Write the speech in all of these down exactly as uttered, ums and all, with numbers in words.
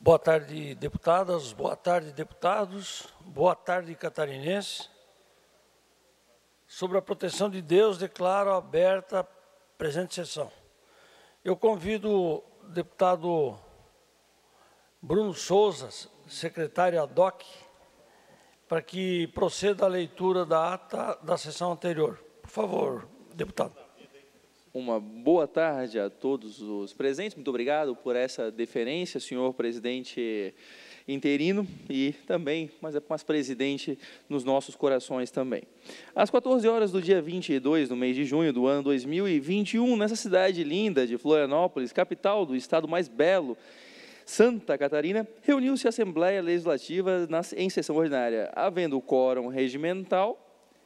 Boa tarde, deputadas, boa tarde, deputados, boa tarde, catarinenses. Sobre a proteção de Deus, declaro aberta a presente sessão. Eu convido o deputado Bruno Souza, secretário ad hoc, para que proceda a leitura da ata da sessão anterior. Por favor, deputado. Uma boa tarde a todos os presentes. Muito obrigado por essa deferência, senhor presidente interino e também, mas, mas presidente nos nossos corações também. Às quatorze horas do dia vinte e dois do mês de junho do ano dois mil e vinte e um, nessa cidade linda de Florianópolis, capital do estado mais belo, Santa Catarina, reuniu-se a Assembleia Legislativa na, em sessão ordinária. Havendo quórum regimental,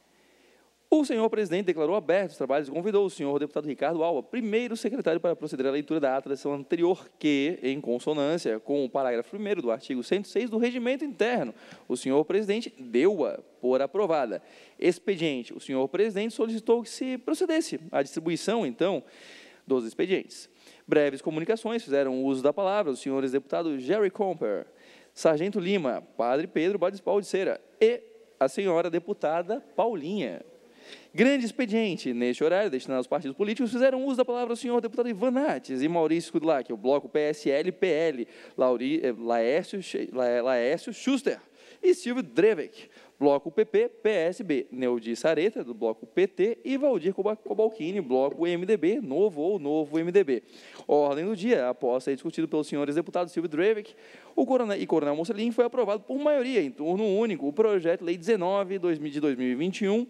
o senhor presidente declarou abertos os trabalhos e convidou o senhor deputado Ricardo Alba, primeiro secretário, para proceder à leitura da ata da sessão anterior, que, em consonância com o parágrafo primeiro do artigo cento e seis do Regimento Interno, o senhor presidente deu-a por aprovada. Expediente, o senhor presidente solicitou que se procedesse à distribuição, então, dos expedientes. Breves comunicações fizeram uso da palavra os senhores deputados Jerry Comper, Sargento Lima, Padre Pedro Badispal de Cera e a senhora deputada Paulinha. Grande expediente, neste horário, destinado aos partidos políticos, fizeram uso da palavra o senhor deputado Ivan Nates e Maurício Kudlak, o bloco P S L P L, Lauri, Laércio, Laércio Schuster e Silvio Drevek, bloco P P, P S B, Neudi Sareta, do bloco P T, e Valdir Cobalcini, bloco M D B, novo ou novo M D B. Ordem do dia, após ser discutido pelos senhores deputados Silvio Drevek o coronel, e Coronel Mocelin, foi aprovado por maioria, em turno único, o projeto Lei dezenove de dois mil e vinte e um.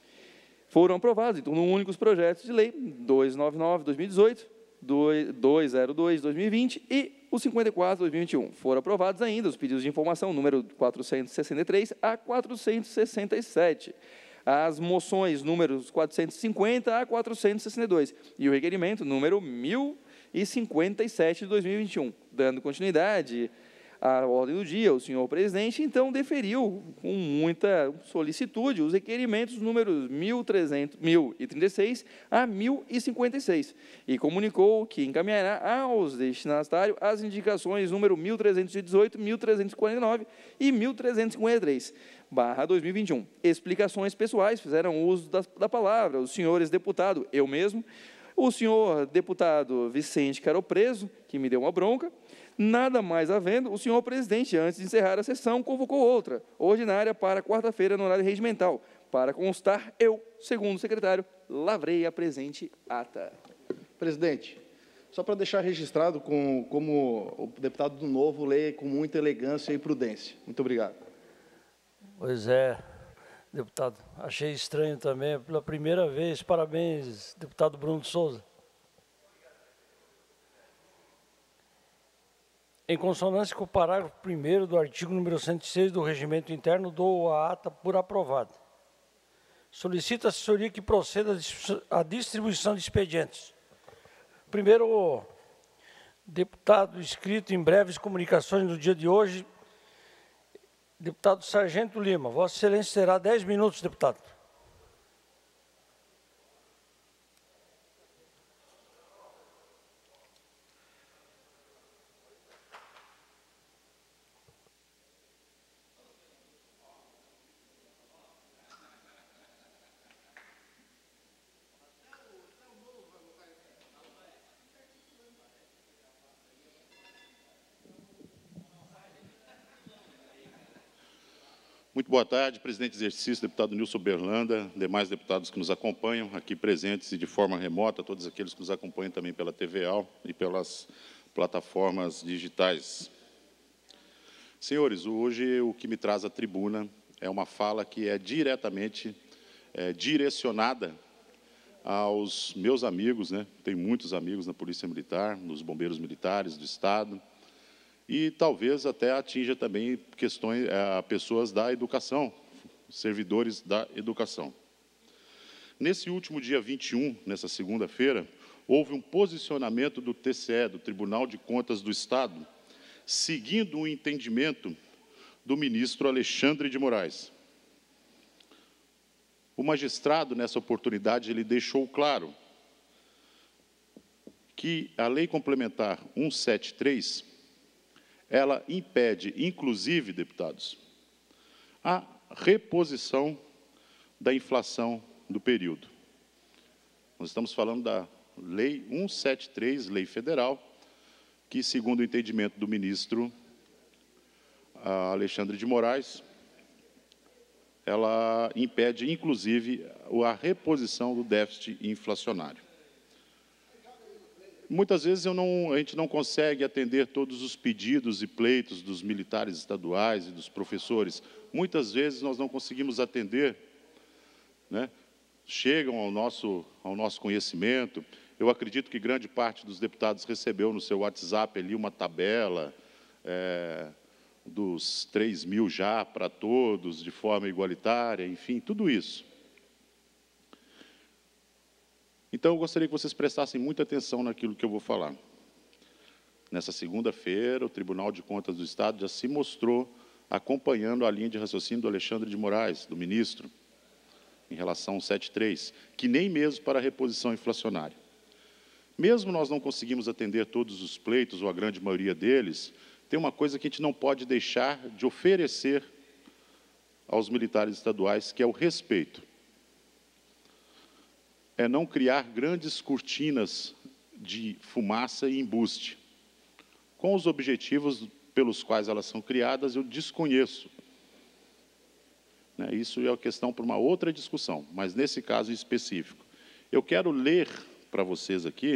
Foram aprovados em turno único os projetos de lei duzentos e noventa e nove de dois mil e dezoito, duzentos e dois de dois mil e vinte e o cinquenta e quatro de dois mil e vinte e um. Foram aprovados ainda os pedidos de informação número quatrocentos e sessenta e três a quatrocentos e sessenta e sete, as moções números quatrocentos e cinquenta a quatrocentos e sessenta e dois e o requerimento número mil e cinquenta e sete de dois mil e vinte e um. Dando continuidade à ordem do dia, o senhor presidente, então, deferiu com muita solicitude os requerimentos números mil e trinta e seis a mil e cinquenta e seis e comunicou que encaminhará aos destinatários as indicações número mil trezentos e dezoito, mil trezentos e quarenta e nove e mil trezentos e cinquenta e três, barra dois mil e vinte e um. Explicações pessoais fizeram uso da, da palavra os senhores deputado, eu mesmo, o senhor deputado Vicente Caropreso, que me deu uma bronca. Nada mais havendo, o senhor presidente, antes de encerrar a sessão, convocou outra, ordinária, para quarta-feira, no horário regimental. Para constar, eu, segundo secretário, lavrei a presente ata. Presidente, só para deixar registrado com, como o deputado do Novo lê com muita elegância e prudência. Muito obrigado. Pois é, deputado. Achei estranho também, pela primeira vez. Parabéns, deputado Bruno Souza. Em consonância com o parágrafo primeiro do artigo número cento e seis do Regimento Interno, dou a ata por aprovada. Solicito à assessoria que proceda à distribuição de expedientes. Primeiro, deputado inscrito em breves comunicações no dia de hoje, deputado Sargento Lima. Vossa Excelência terá dez minutos, deputado. Muito boa tarde, presidente de exercício, deputado Nilson Berlanda, demais deputados que nos acompanham aqui presentes e de forma remota, todos aqueles que nos acompanham também pela T V A L e pelas plataformas digitais. Senhores, hoje o que me traz à tribuna é uma fala que é diretamente é, direcionada aos meus amigos, né? Tenho muitos amigos na Polícia Militar, nos bombeiros militares do Estado, e talvez até atinja também questões, a pessoas da educação, servidores da educação. Nesse último dia vinte e um, nessa segunda-feira, houve um posicionamento do T C E, do Tribunal de Contas do Estado, seguindo o entendimento do ministro Alexandre de Moraes. O magistrado, nessa oportunidade, ele deixou claro que a Lei Complementar cento e setenta e três ela impede, inclusive, deputados, a reposição da inflação do período. Nós estamos falando da Lei cento e setenta e três, Lei Federal, que, segundo o entendimento do ministro Alexandre de Moraes, ela impede, inclusive, a reposição do déficit inflacionário. Muitas vezes eu não, a gente não consegue atender todos os pedidos e pleitos dos militares estaduais e dos professores. Muitas vezes nós não conseguimos atender, né? Chegam ao nosso, ao nosso conhecimento. Eu acredito que grande parte dos deputados recebeu no seu WhatsApp ali uma tabela é, dos três mil já para todos, de forma igualitária, enfim, tudo isso. Então, eu gostaria que vocês prestassem muita atenção naquilo que eu vou falar. Nessa segunda-feira, o Tribunal de Contas do Estado já se mostrou acompanhando a linha de raciocínio do Alexandre de Moraes, do ministro, em relação ao setenta e três, que nem mesmo para a reposição inflacionária. Mesmo nós não conseguimos atender todos os pleitos, ou a grande maioria deles, tem uma coisa que a gente não pode deixar de oferecer aos militares estaduais, que é o respeito. É não criar grandes cortinas de fumaça e embuste. Com os objetivos pelos quais elas são criadas, eu desconheço. Isso é uma questão para uma outra discussão, mas nesse caso específico. Eu quero ler para vocês aqui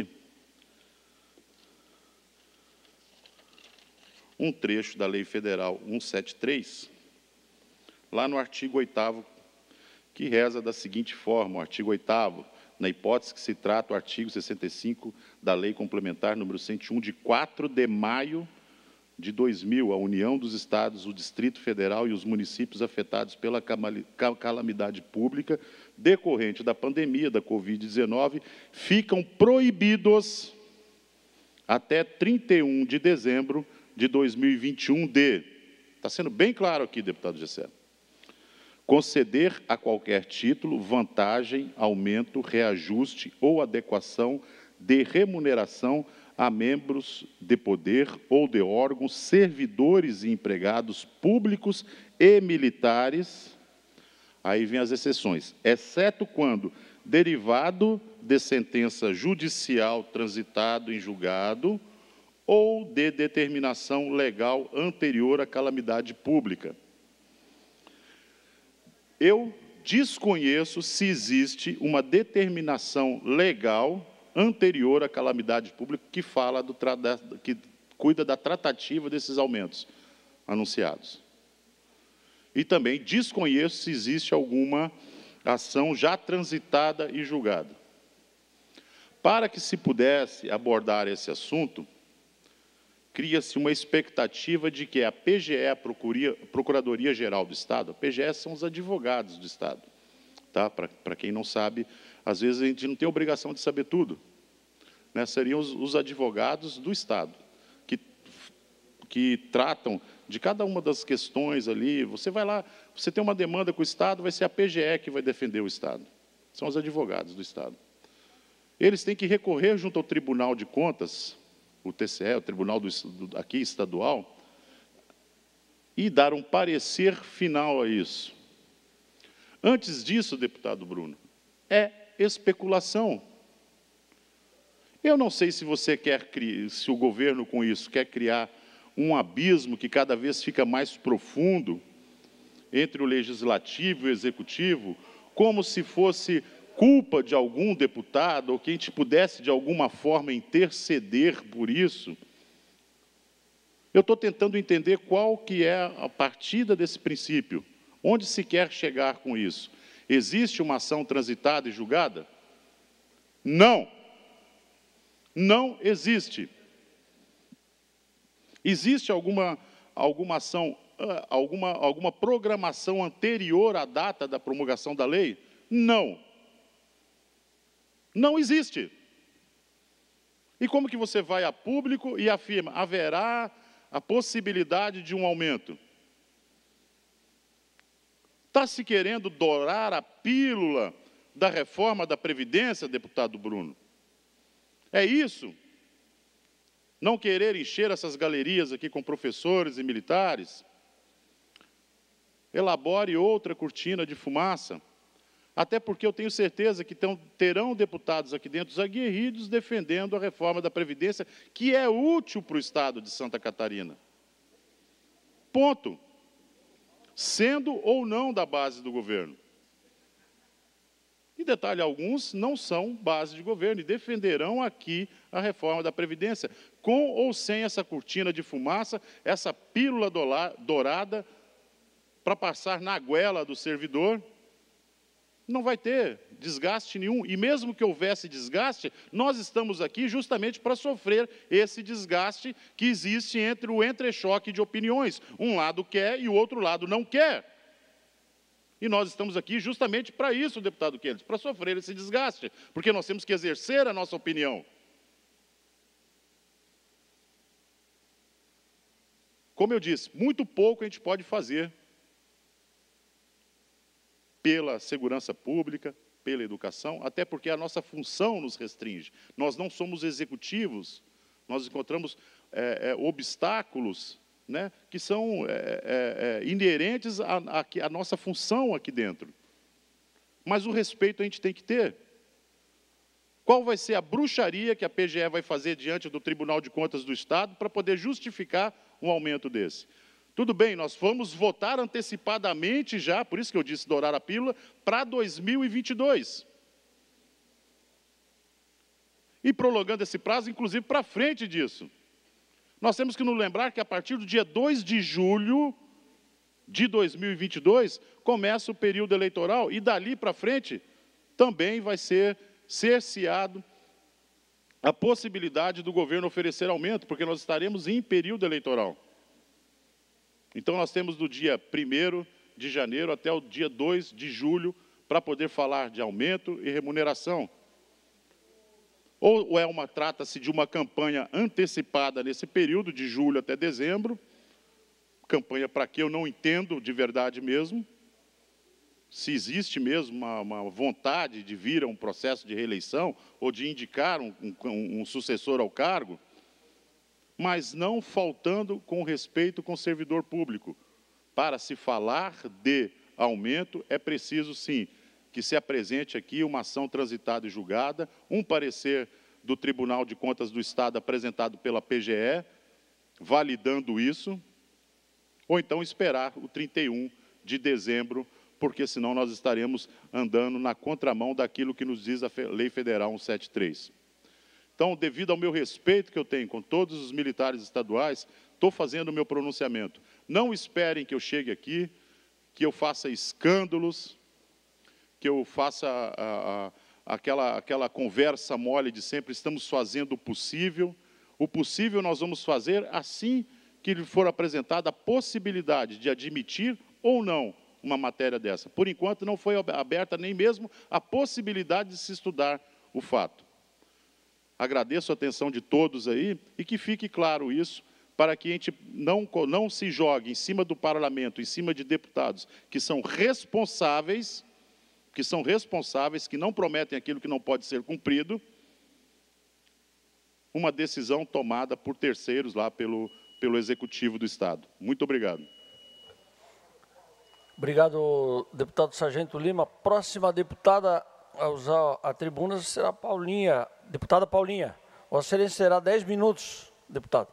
um trecho da Lei Federal cento e setenta e três, lá no artigo oitavo, que reza da seguinte forma, o artigo oitavo, na hipótese que se trata o artigo sessenta e cinco da Lei Complementar número cento e um, de quatro de maio de dois mil, a União dos Estados, o Distrito Federal e os municípios afetados pela calamidade pública decorrente da pandemia da Covid dezenove ficam proibidos até trinta e um de dezembro de dois mil e vinte e um de, está sendo bem claro aqui, deputado Gessé, conceder a qualquer título, vantagem, aumento, reajuste ou adequação de remuneração a membros de poder ou de órgãos, servidores e empregados públicos e militares, aí vem as exceções, exceto quando derivado de sentença judicial transitado em julgado ou de determinação legal anterior à calamidade pública. Eu desconheço se existe uma determinação legal anterior à calamidade pública que fala do que cuida da tratativa desses aumentos anunciados. E também desconheço se existe alguma ação já transitada e julgada. Para que se pudesse abordar esse assunto, cria-se uma expectativa de que a P G E, a Procuradoria-Geral do Estado, a P G E são os advogados do Estado, tá? Para, para quem não sabe, às vezes a gente não tem obrigação de saber tudo, né? Seriam os, os advogados do Estado, que, que tratam de cada uma das questões ali. Você vai lá, você tem uma demanda com o Estado, vai ser a P G E que vai defender o Estado. São os advogados do Estado. Eles têm que recorrer junto ao Tribunal de Contas, o T C E, o Tribunal do, do, aqui estadual, e dar um parecer final a isso. Antes disso, deputado Bruno, é especulação. Eu não sei se você quer, se o governo com isso quer criar um abismo que cada vez fica mais profundo entre o legislativo e o executivo, como se fosse culpa de algum deputado, ou que a gente pudesse, de alguma forma, interceder por isso. Eu estou tentando entender qual que é a partida desse princípio. Onde se quer chegar com isso? Existe uma ação transitada e julgada? Não. Não existe. Existe alguma, alguma ação, alguma, alguma programação anterior à data da promulgação da lei? Não. Não existe. E como que você vai a público e afirma, haverá a possibilidade de um aumento? Está se querendo dourar a pílula da reforma da Previdência, deputado Bruno? É isso? Não querer encher essas galerias aqui com professores e militares? Elabore outra cortina de fumaça. Até porque eu tenho certeza que terão deputados aqui dentro aguerridos defendendo a reforma da Previdência, que é útil para o Estado de Santa Catarina. Ponto. Sendo ou não da base do governo. E detalhe, alguns não são base de governo e defenderão aqui a reforma da Previdência, com ou sem essa cortina de fumaça, essa pílula dourada para passar na goela do servidor. Não vai ter desgaste nenhum. E mesmo que houvesse desgaste, nós estamos aqui justamente para sofrer esse desgaste que existe entre o entrechoque de opiniões. Um lado quer e o outro lado não quer. E nós estamos aqui justamente para isso, deputado Kennedy, para sofrer esse desgaste, porque nós temos que exercer a nossa opinião. Como eu disse, muito pouco a gente pode fazer pela segurança pública, pela educação, até porque a nossa função nos restringe. Nós não somos executivos, nós encontramos é, é, obstáculos, né, que são é, é, é, inerentes à, à, à nossa função aqui dentro. Mas o respeito a gente tem que ter. Qual vai ser a bruxaria que a P G E vai fazer diante do Tribunal de Contas do Estado para poder justificar um aumento desse? Tudo bem, nós vamos votar antecipadamente já, por isso que eu disse dourar a pílula, para dois mil e vinte e dois. E prolongando esse prazo, inclusive, para frente disso. Nós temos que nos lembrar que a partir do dia dois de julho de dois mil e vinte e dois, começa o período eleitoral e dali para frente também vai ser cerceado a possibilidade do governo oferecer aumento, porque nós estaremos em período eleitoral. Então, nós temos do dia primeiro de janeiro até o dia dois de julho para poder falar de aumento e remuneração. Ou é uma, trata-se de uma campanha antecipada nesse período, de julho até dezembro, campanha para que eu não entendo de verdade mesmo, se existe mesmo uma, uma vontade de vir a um processo de reeleição ou de indicar um, um, um sucessor ao cargo, mas não faltando com respeito com o servidor público. Para se falar de aumento, é preciso, sim, que se apresente aqui uma ação transitada e julgada, um parecer do Tribunal de Contas do Estado apresentado pela P G E, validando isso, ou então esperar o trinta e um de dezembro, porque senão nós estaremos andando na contramão daquilo que nos diz a Lei Federal cento e setenta e três. Então, devido ao meu respeito que eu tenho com todos os militares estaduais, estou fazendo o meu pronunciamento. Não esperem que eu chegue aqui, que eu faça escândalos, que eu faça a, a, aquela, aquela conversa mole de sempre, estamos fazendo o possível. O possível nós vamos fazer assim que lhe for apresentada a possibilidade de admitir ou não uma matéria dessa. Por enquanto, não foi aberta nem mesmo a possibilidade de se estudar o fato. Agradeço a atenção de todos aí e que fique claro isso, para que a gente não, não se jogue em cima do parlamento, em cima de deputados que são responsáveis, que são responsáveis, que não prometem aquilo que não pode ser cumprido, uma decisão tomada por terceiros lá pelo, pelo Executivo do Estado. Muito obrigado. Obrigado, deputado Sargento Lima. Próxima deputada a usar a tribuna será Paulinha, deputada Paulinha. Vossa Excelência terá dez minutos, deputado.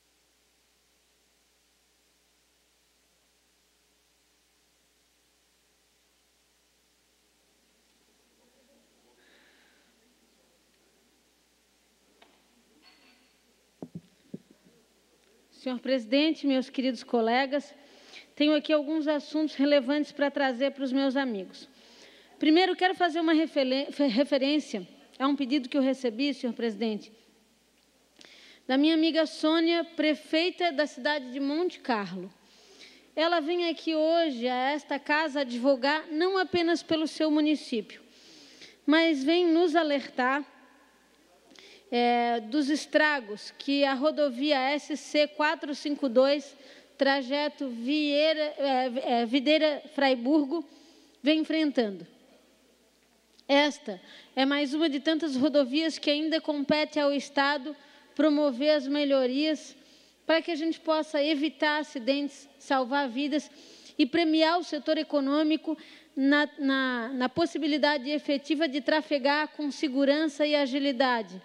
Senhor presidente, meus queridos colegas, tenho aqui alguns assuntos relevantes para trazer para os meus amigos. Primeiro, quero fazer uma referência a um pedido que eu recebi, senhor presidente, da minha amiga Sônia, prefeita da cidade de Monte Carlo. Ela vem aqui hoje a esta casa advogar não apenas pelo seu município, mas vem nos alertar é, dos estragos que a rodovia S C quatrocentos e cinquenta e dois, trajeto Vieira, é, é, Videira-Fraiburgo, vem enfrentando. Esta é mais uma de tantas rodovias que ainda compete ao Estado promover as melhorias para que a gente possa evitar acidentes, salvar vidas e premiar o setor econômico na, na, na possibilidade efetiva de trafegar com segurança e agilidade.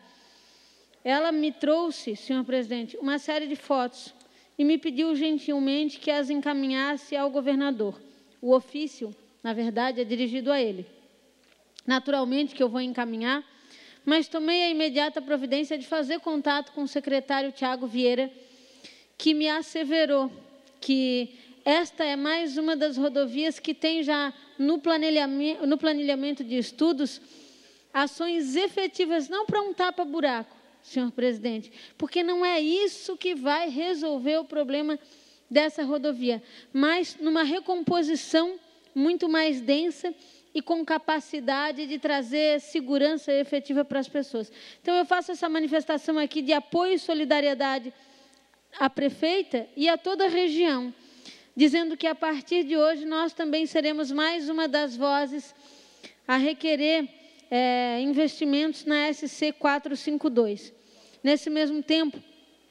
Ela me trouxe, senhor presidente, uma série de fotos e me pediu gentilmente que as encaminhasse ao governador. O ofício, na verdade, é dirigido a ele. Naturalmente que eu vou encaminhar, mas tomei a imediata providência de fazer contato com o secretário Tiago Vieira, que me asseverou que esta é mais uma das rodovias que tem já no planejamento, no planejamento de estudos ações efetivas, não para um tapa-buraco, senhor presidente, porque não é isso que vai resolver o problema dessa rodovia, mas numa recomposição muito mais densa e com capacidade de trazer segurança efetiva para as pessoas. Então, eu faço essa manifestação aqui de apoio e solidariedade à prefeita e a toda a região, dizendo que, a partir de hoje, nós também seremos mais uma das vozes a requerer é, investimentos na S C quatrocentos e cinquenta e dois. Nesse mesmo tempo,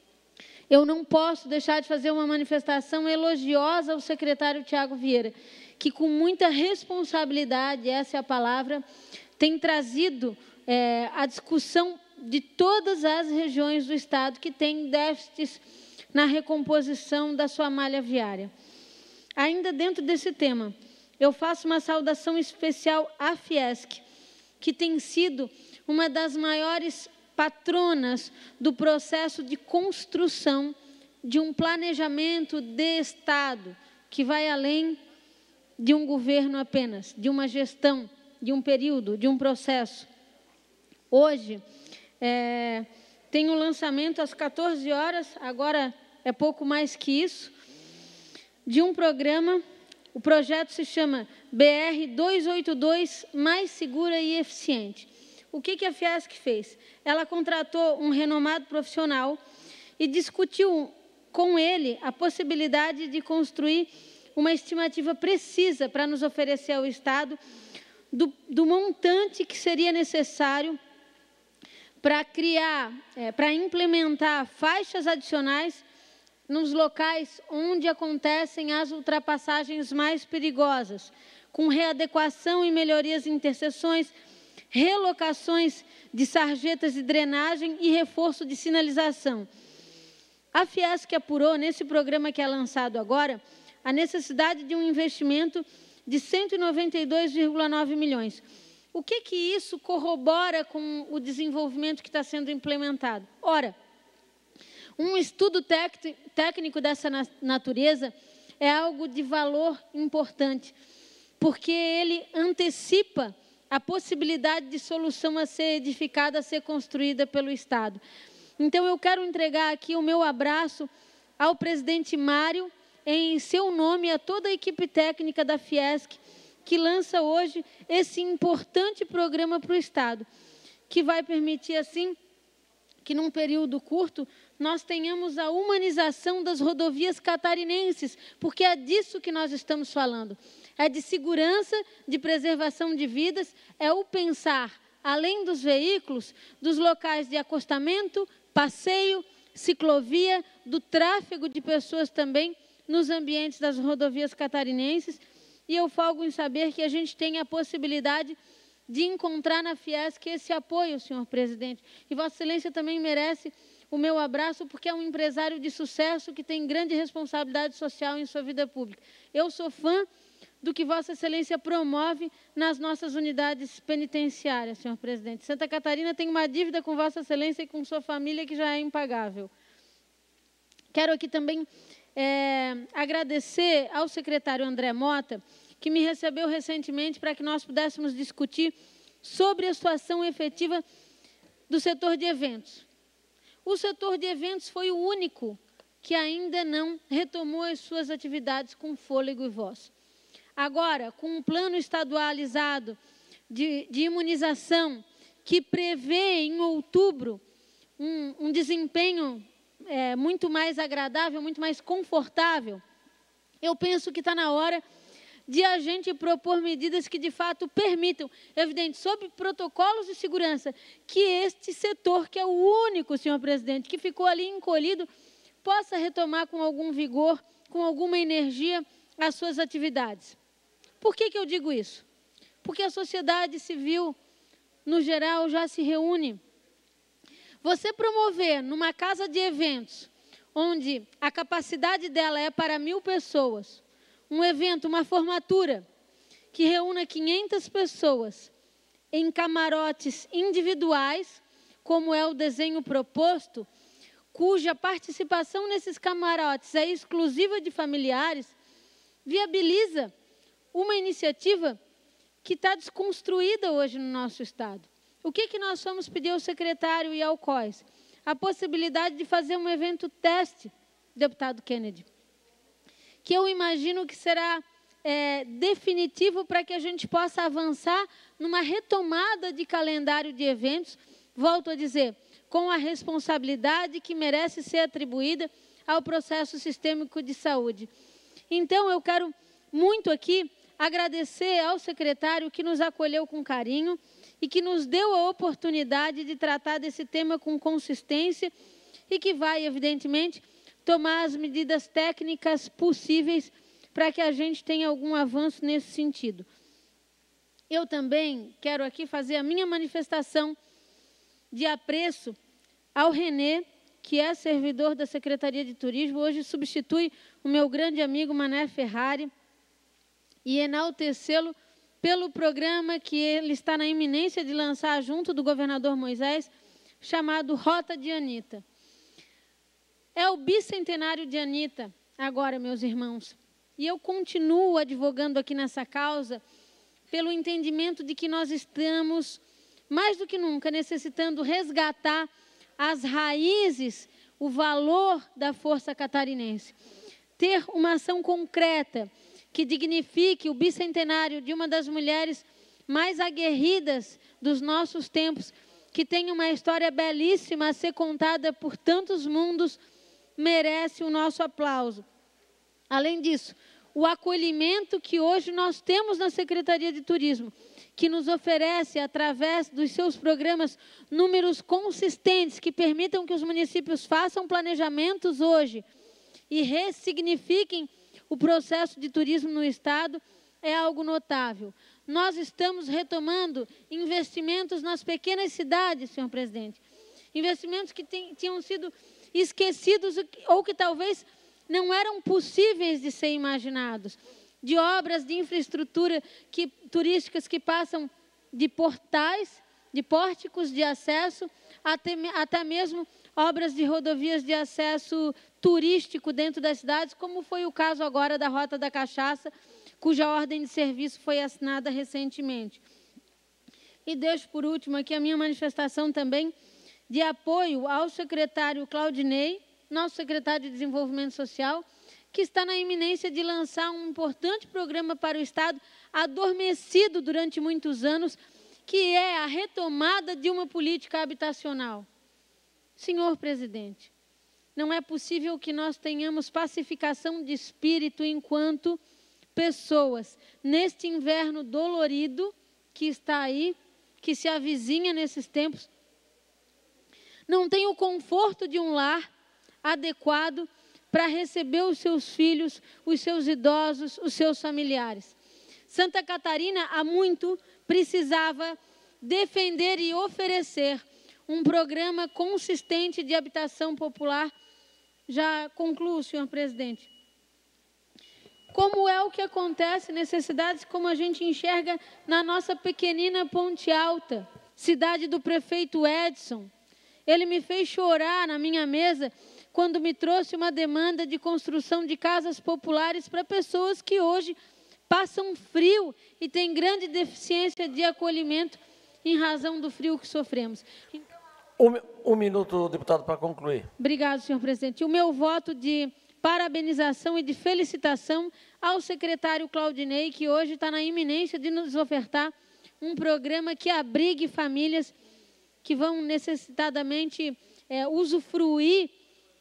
eu não posso deixar de fazer uma manifestação elogiosa ao secretário Tiago Vieira, que, com muita responsabilidade, essa é a palavra, tem trazido é, a discussão de todas as regiões do Estado que têm déficits na recomposição da sua malha viária. Ainda dentro desse tema, eu faço uma saudação especial à Fiesc, que tem sido uma das maiores patronas do processo de construção de um planejamento de Estado que vai além de um governo apenas, de uma gestão, de um período, de um processo. Hoje, é, tem o lançamento às quatorze horas, agora é pouco mais que isso, de um programa. O projeto se chama B R duzentos e oitenta e dois, mais segura e eficiente. O que, que a Fiesc fez? Ela contratou um renomado profissional e discutiu com ele a possibilidade de construir uma estimativa precisa para nos oferecer ao Estado do, do montante que seria necessário para criar, é, para implementar faixas adicionais nos locais onde acontecem as ultrapassagens mais perigosas, com readequação e melhorias em interseções, relocações de sarjetas de drenagem e reforço de sinalização. A Fiesc apurou, nesse programa que é lançado agora, a necessidade de um investimento de cento e noventa e dois vírgula nove milhões. O que que isso corrobora com o desenvolvimento que está sendo implementado? Ora, um estudo técnico dessa natureza é algo de valor importante, porque ele antecipa a possibilidade de solução a ser edificada, a ser construída pelo Estado. Então, eu quero entregar aqui o meu abraço ao presidente Mário, em seu nome, a toda a equipe técnica da Fiesc, que lança hoje esse importante programa para o Estado, que vai permitir, assim, que num período curto, nós tenhamos a humanização das rodovias catarinenses, porque é disso que nós estamos falando. É de segurança, de preservação de vidas, é o pensar, além dos veículos, dos locais de acostamento, passeio, ciclovia, do tráfego de pessoas também nos ambientes das rodovias catarinenses. E eu folgo em saber que a gente tem a possibilidade de encontrar na Fiesc esse apoio, senhor presidente. E Vossa Excelência também merece o meu abraço, porque é um empresário de sucesso que tem grande responsabilidade social em sua vida pública. Eu sou fã do que Vossa Excelência promove nas nossas unidades penitenciárias, senhor presidente. Santa Catarina tem uma dívida com Vossa Excelência e com sua família que já é impagável. Quero aqui também é, agradecer ao secretário André Mota, que me recebeu recentemente para que nós pudéssemos discutir sobre a situação efetiva do setor de eventos. O setor de eventos foi o único que ainda não retomou as suas atividades com fôlego e voz. Agora, com um plano estadualizado de, de imunização, que prevê em outubro um, um desempenho é, muito mais agradável, muito mais confortável, eu penso que está na hora de a gente propor medidas que, de fato, permitam, evidente, sob protocolos de segurança, que este setor, que é o único, senhor presidente, que ficou ali encolhido, possa retomar com algum vigor, com alguma energia, as suas atividades. Por que que eu digo isso? Porque a sociedade civil, no geral, já se reúne. Você promover numa casa de eventos, onde a capacidade dela é para mil pessoas, um evento, uma formatura, que reúna quinhentas pessoas em camarotes individuais, como é o desenho proposto, cuja participação nesses camarotes é exclusiva de familiares, viabiliza uma iniciativa que está desconstruída hoje no nosso Estado. O que, que nós fomos pedir ao secretário e ao C O S? A possibilidade de fazer um evento teste, deputado Kennedy, que eu imagino que será é, definitivo para que a gente possa avançar numa retomada de calendário de eventos, volto a dizer, com a responsabilidade que merece ser atribuída ao processo sistêmico de saúde. Então, eu quero muito aqui agradecer ao secretário que nos acolheu com carinho e que nos deu a oportunidade de tratar desse tema com consistência e que vai, evidentemente, tomar as medidas técnicas possíveis para que a gente tenha algum avanço nesse sentido. Eu também quero aqui fazer a minha manifestação de apreço ao Renê, que é servidor da Secretaria de Turismo, hoje substitui o meu grande amigo Mané Ferrari, e enaltecê-lo pelo programa que ele está na iminência de lançar junto do governador Moisés, chamado Rota de Anitta. É o bicentenário de Anitta agora, meus irmãos, e eu continuo advogando aqui nessa causa pelo entendimento de que nós estamos, mais do que nunca, necessitando resgatar as raízes, o valor da força catarinense. Ter uma ação concreta que dignifique o bicentenário de uma das mulheres mais aguerridas dos nossos tempos, que tem uma história belíssima a ser contada por tantos mundos, merece o nosso aplauso. Além disso, o acolhimento que hoje nós temos na Secretaria de Turismo, que nos oferece, através dos seus programas, números consistentes que permitam que os municípios façam planejamentos hoje e ressignifiquem o processo de turismo no Estado, é algo notável. Nós estamos retomando investimentos nas pequenas cidades, senhor presidente. Investimentos que tem, tinham sido esquecidos ou que talvez não eram possíveis de ser imaginados. De obras de infraestrutura que, turísticas que passam de portais, de pórticos de acesso, até, até mesmo obras de rodovias de acesso turístico dentro das cidades, como foi o caso agora da Rota da Cachaça, cuja ordem de serviço foi assinada recentemente. E deixo por último aqui a minha manifestação também de apoio ao secretário Claudinei, nosso secretário de Desenvolvimento Social, que está na iminência de lançar um importante programa para o Estado, adormecido durante muitos anos, que é a retomada de uma política habitacional. Senhor presidente, não é possível que nós tenhamos pacificação de espírito enquanto pessoas, neste inverno dolorido que está aí, que se avizinha nesses tempos, não tem o conforto de um lar adequado para receber os seus filhos, os seus idosos, os seus familiares. Santa Catarina, há muito, precisava defender e oferecer um programa consistente de habitação popular. Já concluo, senhor presidente. Como é o que acontece, necessidades como a gente enxerga na nossa pequenina Ponte Alta, cidade do prefeito Edson. Ele me fez chorar na minha mesa quando me trouxe uma demanda de construção de casas populares para pessoas que hoje passam frio e têm grande deficiência de acolhimento em razão do frio que sofremos. Então, um, um minuto, deputado, para concluir. Obrigado, senhor presidente. O meu voto de parabenização e de felicitação ao secretário Claudinei, que hoje está na iminência de nos ofertar um programa que abrigue famílias que vão necessitadamente é, usufruir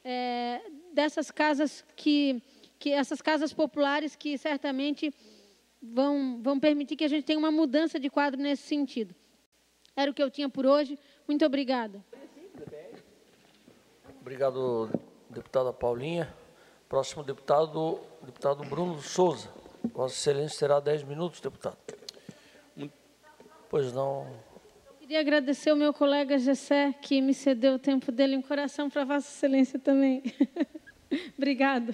é, dessas casas que, que essas casas populares que certamente vão, vão permitir que a gente tenha uma mudança de quadro nesse sentido. Era o que eu tinha por hoje. Muito obrigada. Obrigado, deputada Paulinha. Próximo deputado, deputado Bruno Souza. Vossa Excelência terá dez minutos, deputado. Pois não. Queria agradecer o meu colega Gessé, que me cedeu o tempo dele em coração para Vossa Excelência também. Obrigado.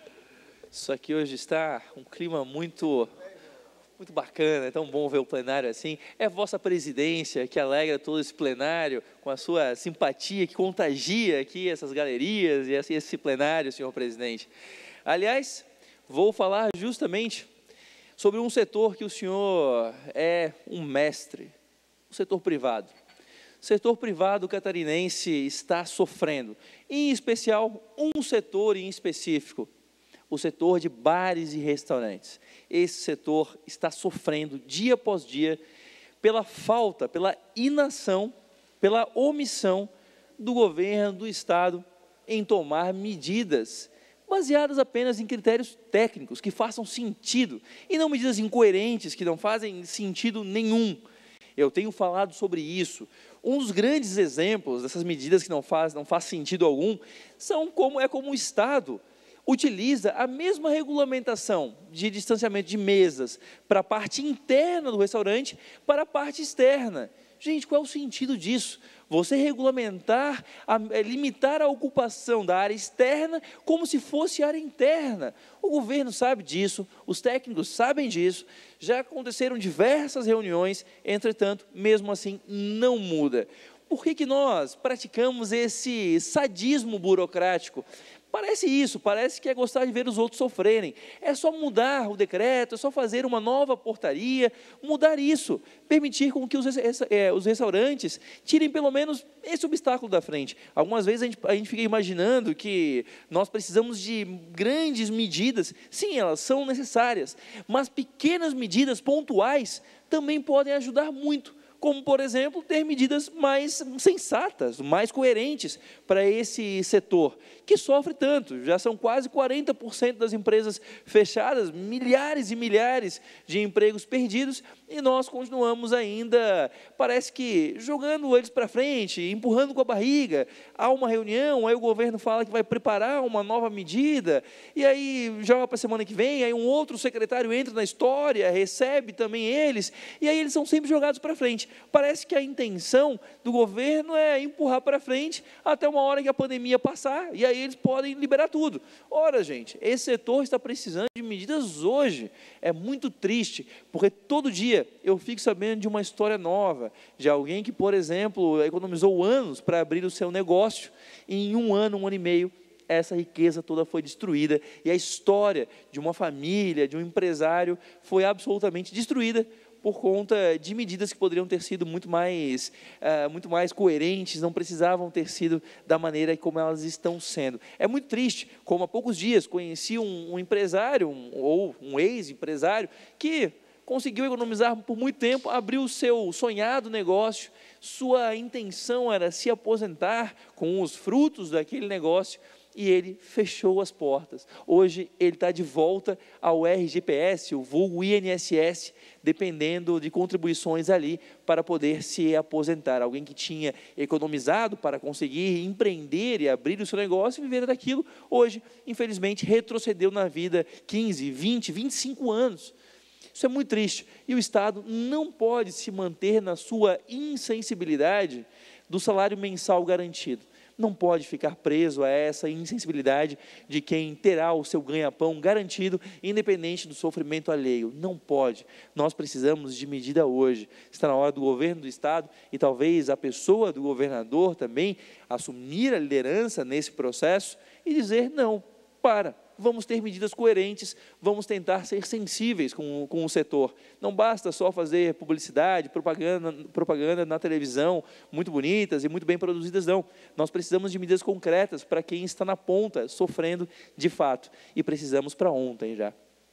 Isso aqui hoje está um clima muito, muito bacana, é tão bom ver o plenário assim. É vossa presidência que alegra todo esse plenário, com a sua simpatia que contagia aqui essas galerias e esse plenário, senhor presidente. Aliás, vou falar justamente sobre um setor que o senhor é um mestre, o setor privado. O setor privado catarinense está sofrendo, em especial um setor em específico, o setor de bares e restaurantes. Esse setor está sofrendo dia após dia pela falta, pela inação, pela omissão do governo do Estado em tomar medidas baseadas apenas em critérios técnicos que façam sentido e não medidas incoerentes que não fazem sentido nenhum. Eu tenho falado sobre isso. Um dos grandes exemplos dessas medidas que não faz, não faz sentido algum são como, é como o Estado utiliza a mesma regulamentação de distanciamento de mesas para a parte interna do restaurante para a parte externa. Gente, qual é o sentido disso? Você regulamentar, a, limitar a ocupação da área externa como se fosse área interna. O governo sabe disso, os técnicos sabem disso, já aconteceram diversas reuniões, entretanto, mesmo assim, não muda. Por que que nós praticamos esse sadismo burocrático? Parece isso, parece que é gostar de ver os outros sofrerem. É só mudar o decreto, é só fazer uma nova portaria, mudar isso, permitir com que os, é, os restaurantes tirem pelo menos esse obstáculo da frente. Algumas vezes a gente, a gente fica imaginando que nós precisamos de grandes medidas. Sim, elas são necessárias, mas pequenas medidas pontuais também podem ajudar muito. Como, por exemplo, ter medidas mais sensatas, mais coerentes para esse setor, que sofre tanto. Já são quase quarenta por cento das empresas fechadas, milhares e milhares de empregos perdidos, e nós continuamos ainda, parece que, jogando eles para frente, empurrando com a barriga. Há uma reunião, aí o governo fala que vai preparar uma nova medida, e aí joga para a semana que vem, aí um outro secretário entra na história, recebe também eles, e aí eles são sempre jogados para frente. Parece que a intenção do governo é empurrar para frente até uma hora que a pandemia passar, e aí eles podem liberar tudo. Ora, gente, esse setor está precisando de medidas hoje. É muito triste, porque todo dia eu fico sabendo de uma história nova, de alguém que, por exemplo, economizou anos para abrir o seu negócio, e em um ano, um ano e meio, essa riqueza toda foi destruída, e a história de uma família, de um empresário, foi absolutamente destruída, por conta de medidas que poderiam ter sido muito mais, uh, muito mais coerentes, não precisavam ter sido da maneira como elas estão sendo. É muito triste, como há poucos dias conheci um, um empresário, um, ou um ex-empresário, que conseguiu economizar por muito tempo, abriu o seu sonhado negócio, sua intenção era se aposentar com os frutos daquele negócio, e ele fechou as portas. Hoje ele está de volta ao R G P S, o vulgo I N S S, dependendo de contribuições ali para poder se aposentar. Alguém que tinha economizado para conseguir empreender e abrir o seu negócio e viver daquilo, hoje, infelizmente, retrocedeu na vida quinze, vinte, vinte e cinco anos. Isso é muito triste. E o Estado não pode se manter na sua insensibilidade do salário mensal garantido. Não pode ficar preso a essa insensibilidade de quem terá o seu ganha-pão garantido, independente do sofrimento alheio. Não pode. Nós precisamos de medida hoje. Está na hora do governo do Estado e talvez a pessoa do governador também assumir a liderança nesse processo e dizer, não, para. Vamos ter medidas coerentes, vamos tentar ser sensíveis com, com o setor. Não basta só fazer publicidade, propaganda, propaganda na televisão, muito bonitas e muito bem produzidas, não. Nós precisamos de medidas concretas para quem está na ponta, sofrendo de fato. E precisamos para ontem já.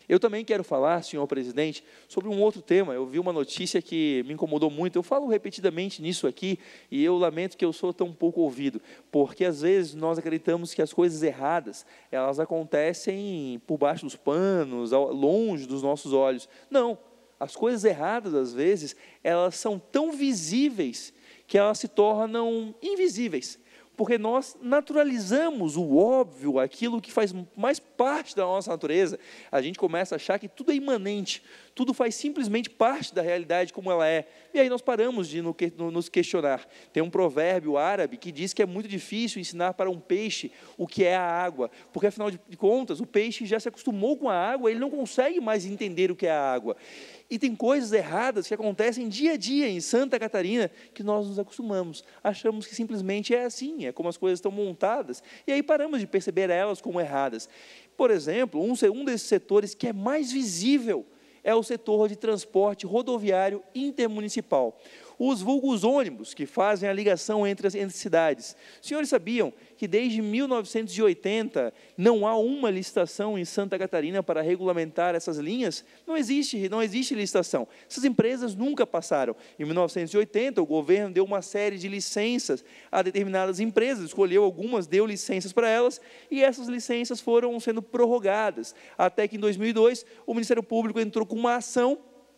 Eu também quero falar, senhor presidente, sobre um outro tema. Eu vi uma notícia que me incomodou muito. Eu falo repetidamente nisso aqui e eu lamento que eu sou tão pouco ouvido, porque às vezes nós acreditamos que as coisas erradas, elas acontecem por baixo dos panos, longe dos nossos olhos. Não, as coisas erradas, às vezes, elas são tão visíveis que elas se tornam invisíveis. Porque nós naturalizamos o óbvio, aquilo que faz mais parte da nossa natureza. A gente começa a achar que tudo é imanente, tudo faz simplesmente parte da realidade como ela é. E aí nós paramos de nos questionar. Tem um provérbio árabe que diz que é muito difícil ensinar para um peixe o que é a água, porque afinal de contas, o peixe já se acostumou com a água, ele não consegue mais entender o que é a água. E tem coisas erradas que acontecem dia a dia em Santa Catarina que nós nos acostumamos. Achamos que simplesmente é assim, é como as coisas estão montadas. E aí paramos de perceber elas como erradas. Por exemplo, um, um desses setores que é mais visível é o setor de transporte rodoviário intermunicipal. Os vulgos ônibus, que fazem a ligação entre as entre cidades. Os senhores sabiam que desde mil novecentos e oitenta não há uma licitação em Santa Catarina para regulamentar essas linhas? Não existe, não existe licitação. Essas empresas nunca passaram. Em mil novecentos e oitenta, o governo deu uma série de licenças a determinadas empresas, escolheu algumas, deu licenças para elas, e essas licenças foram sendo prorrogadas. Até que em dois mil e dois, o Ministério Público entrou com uma ação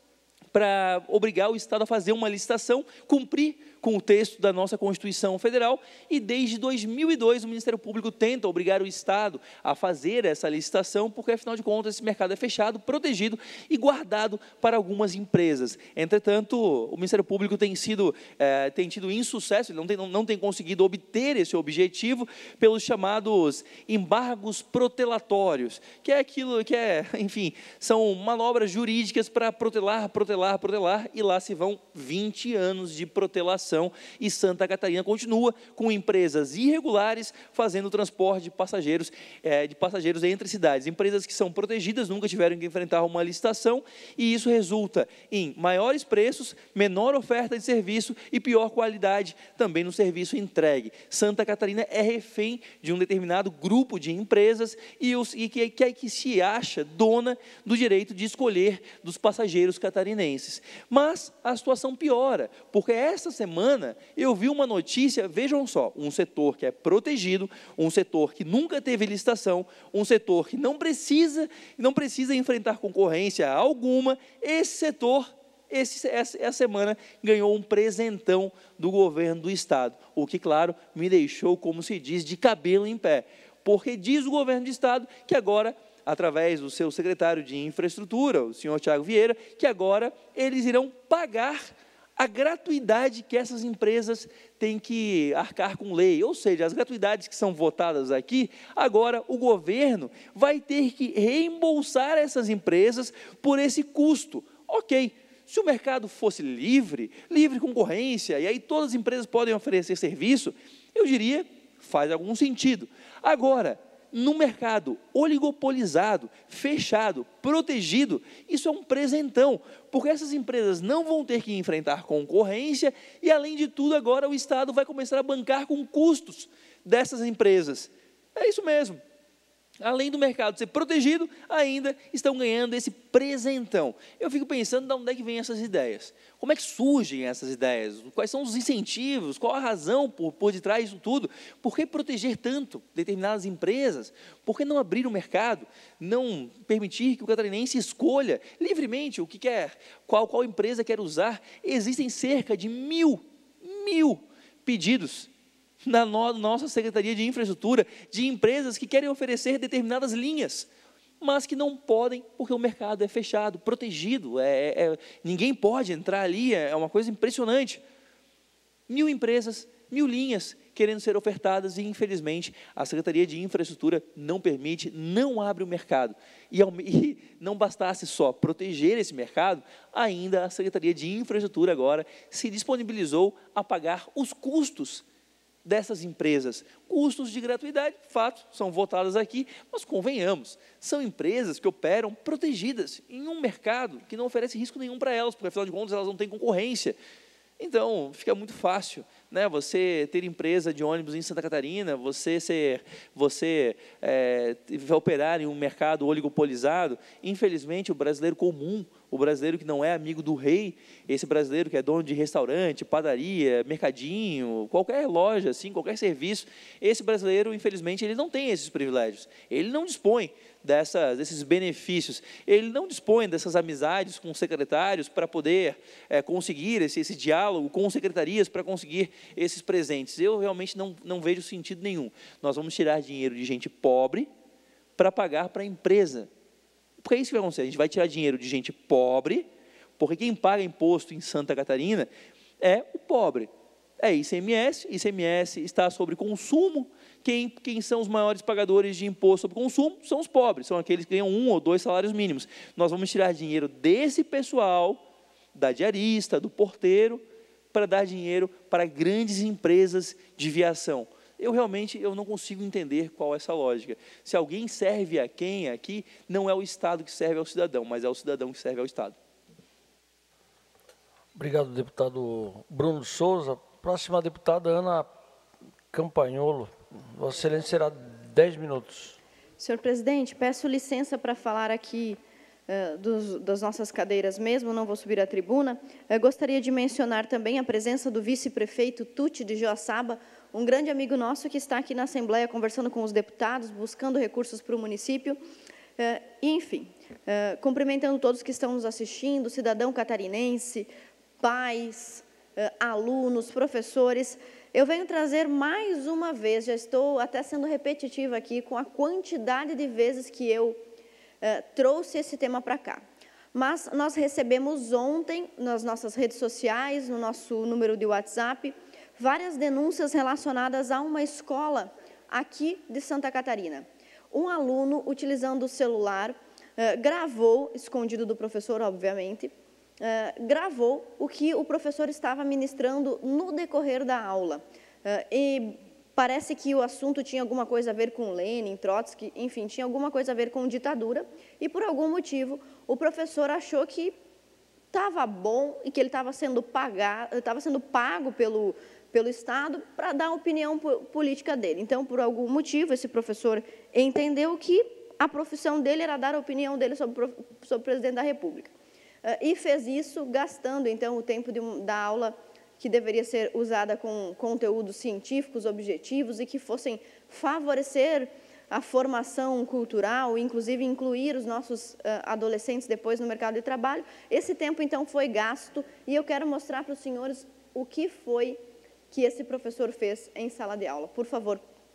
para obrigar o Estado a fazer uma licitação, cumprir com o texto da nossa Constituição Federal, e desde dois mil e dois o Ministério Público tenta obrigar o Estado a fazer essa licitação, porque afinal de contas esse mercado é fechado, protegido e guardado para algumas empresas. Entretanto, o Ministério Público tem sido, é, tem tido insucesso, ele não tem, não, não tem conseguido obter esse objetivo pelos chamados embargos protelatórios, que é aquilo que é, enfim, são manobras jurídicas para protelar, protelar, protelar, e lá se vão vinte anos de protelação. E Santa Catarina continua com empresas irregulares fazendo transporte de passageiros, é, de passageiros entre cidades. Empresas que são protegidas, nunca tiveram que enfrentar uma licitação, e isso resulta em maiores preços, menor oferta de serviço e pior qualidade também no serviço entregue. Santa Catarina é refém de um determinado grupo de empresas e, os, e que, que, que se acha dona do direito de escolher dos passageiros catarinenses. Mas a situação piora, porque essa semana eu vi uma notícia, vejam só, um setor que é protegido, um setor que nunca teve licitação, um setor que não precisa, não precisa enfrentar concorrência alguma, esse setor, esse, essa, essa semana, ganhou um presentão do governo do Estado, o que, claro, me deixou, como se diz, de cabelo em pé, porque diz o governo do Estado que agora, através do seu secretário de infraestrutura, o senhor Tiago Vieira, que agora eles irão pagar a gratuidade que essas empresas têm que arcar com lei, ou seja, as gratuidades que são votadas aqui, agora o governo vai ter que reembolsar essas empresas por esse custo. Ok, se o mercado fosse livre, livre concorrência, e aí todas as empresas podem oferecer serviço, eu diria, faz algum sentido. Agora, no mercado oligopolizado, fechado, protegido, isso é um presentão, porque essas empresas não vão ter que enfrentar concorrência e, além de tudo, agora o Estado vai começar a bancar com custos dessas empresas. É isso mesmo. Além do mercado ser protegido, ainda estão ganhando esse presentão. Eu fico pensando de onde é que vêm essas ideias. Como é que surgem essas ideias? Quais são os incentivos? Qual a razão por, por detrás disso tudo? Por que proteger tanto determinadas empresas? Por que não abrir o mercado? Não permitir que o catarinense escolha livremente o que quer, qual, qual empresa quer usar? Existem cerca de mil, mil pedidos na nossa Secretaria de Infraestrutura, de empresas que querem oferecer determinadas linhas, mas que não podem, porque o mercado é fechado, protegido, é, é, ninguém pode entrar ali, é uma coisa impressionante. Mil empresas, mil linhas querendo ser ofertadas e, infelizmente, a Secretaria de Infraestrutura não permite, não abre o mercado. E, e não bastasse só proteger esse mercado, ainda a Secretaria de Infraestrutura agora se disponibilizou a pagar os custos dessas empresas, custos de gratuidade, fato, são votadas aqui, mas convenhamos, são empresas que operam protegidas em um mercado que não oferece risco nenhum para elas, porque afinal de contas elas não têm concorrência. Então, fica muito fácil né, você ter empresa de ônibus em Santa Catarina, você, ser, você é, operar em um mercado oligopolizado. Infelizmente, o brasileiro comum, o brasileiro que não é amigo do rei, esse brasileiro que é dono de restaurante, padaria, mercadinho, qualquer loja, assim, qualquer serviço, esse brasileiro, infelizmente, ele não tem esses privilégios, ele não dispõe dessas, desses benefícios, ele não dispõe dessas amizades com secretários para poder é, conseguir esse, esse diálogo com secretarias para conseguir esses presentes. Eu realmente não, não vejo sentido nenhum. Nós vamos tirar dinheiro de gente pobre para pagar para a empresa. Porque é isso que vai acontecer, a gente vai tirar dinheiro de gente pobre, porque quem paga imposto em Santa Catarina é o pobre. É I C M S, I C M S está sobre consumo, quem, quem são os maiores pagadores de imposto sobre consumo são os pobres, são aqueles que ganham um ou dois salários mínimos. Nós vamos tirar dinheiro desse pessoal, da diarista, do porteiro, para dar dinheiro para grandes empresas de viação. Eu realmente eu não consigo entender qual é essa lógica. Se alguém serve a quem aqui, não é o Estado que serve ao cidadão, mas é o cidadão que serve ao Estado. Obrigado, deputado Bruno Souza. Próxima deputada, Ana Campagnolo. Vossa Excelência será dez minutos. Senhor presidente, peço licença para falar aqui uh, dos, das nossas cadeiras mesmo, não vou subir à tribuna. Eu gostaria de mencionar também a presença do vice-prefeito Tuti de Joaçaba, um grande amigo nosso que está aqui na Assembleia conversando com os deputados, buscando recursos para o município. Uh, e, enfim, uh, cumprimentando todos que estão nos assistindo, cidadão catarinense, pais, uh, alunos, professores. Eu venho trazer mais uma vez, já estou até sendo repetitiva aqui, com a quantidade de vezes que eu uh, trouxe esse tema para cá. Mas nós recebemos ontem, nas nossas redes sociais, no nosso número de WhatsApp, várias denúncias relacionadas a uma escola aqui de Santa Catarina. Um aluno, utilizando o celular, uh, gravou, escondido do professor, obviamente, uh, gravou o que o professor estava ministrando no decorrer da aula. Uh, e parece que o assunto tinha alguma coisa a ver com Lenin, Trotsky, enfim, tinha alguma coisa a ver com ditadura, e por algum motivo o professor achou que estava bom e que ele estava sendo, estava sendo pago pelo, pelo Estado para dar a opinião política dele. Então, por algum motivo, esse professor entendeu que a profissão dele era dar a opinião dele sobre, sobre o presidente da República. Uh, e fez isso gastando, então, o tempo de, da aula que deveria ser usada com conteúdos científicos, objetivos e que fossem favorecer a formação cultural, inclusive incluir os nossos uh, adolescentes depois no mercado de trabalho. Esse tempo, então, foi gasto e eu quero mostrar para os senhores o que foi que esse professor fez em sala de aula. Por favor.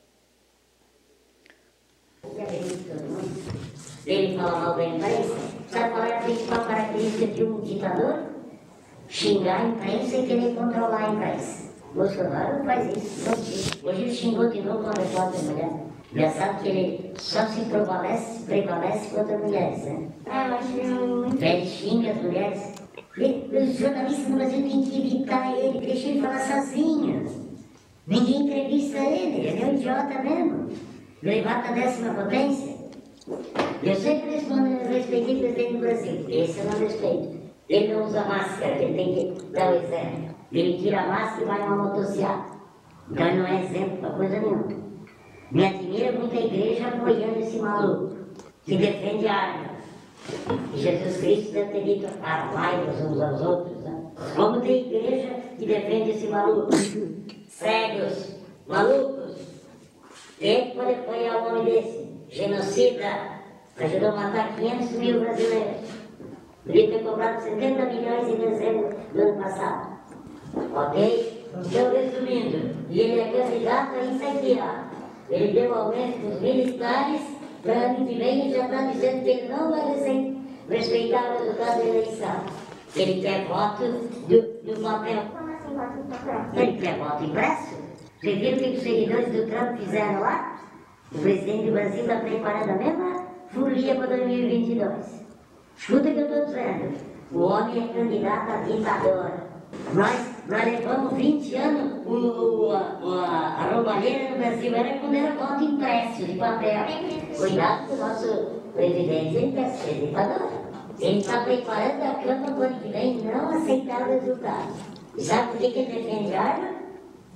Ele fala mal da imprensa. Sabe qual é a principal característica de um ditador? Xingar a imprensa e querer controlar a imprensa. Bolsonaro faz isso. Hoje ele xingou de novo uma repórter mulher. Já sabe que ele só se prevalece, prevalece contra mulheres, né? Ah, eu acho que ele xinga as mulheres. Os jornalistas no Brasil têm que evitar ele, deixa ele falar sozinho. Ninguém entrevista ele, ele é um idiota mesmo. Levata a décima potência. Eu sempre respondo, eu respeitei o presidente do Brasil. Esse eu não respeito. Ele não usa máscara, ele tem que dar o exemplo. Ele tira a máscara e vai numa motocicleta. Então ele não é exemplo para coisa nenhuma. Me admira muita igreja apoiando esse maluco, que defende a arma. Jesus Cristo deve ter dito, amai-vos uns aos outros, né? Como tem igreja que defende esse maluco? Cegos, malucos. Quem pode apoiar o nome desse? Genocida, ajudou a matar quinhentos mil brasileiros. Podia ter cobrado setenta milhões em dezembro do ano passado. Ok? Então, resumindo, e ele é candidato a incendiar. Ele deu aumento para os militares, para ano que vem ele já está dizendo que ele não vai respeitar o resultado da eleição. Ele quer voto do, do papel. Como assim, voto do papel? Ele quer voto impresso? Vocês viram o que os seguidores do Trump fizeram lá? O presidente do Brasil está preparando a mesma folia para dois mil e vinte e dois. Escuta o que eu estou dizendo. O homem é candidato a ditador. Nós, nós levamos vinte anos, o, o, a, a roubalheira no Brasil era quando era voto impresso de papel. Cuidado com o nosso presidente, ele quer ser ditador. Ele está preparando a Câmara para o ano que vem não aceitar o resultado. Sabe por que ele defende arma?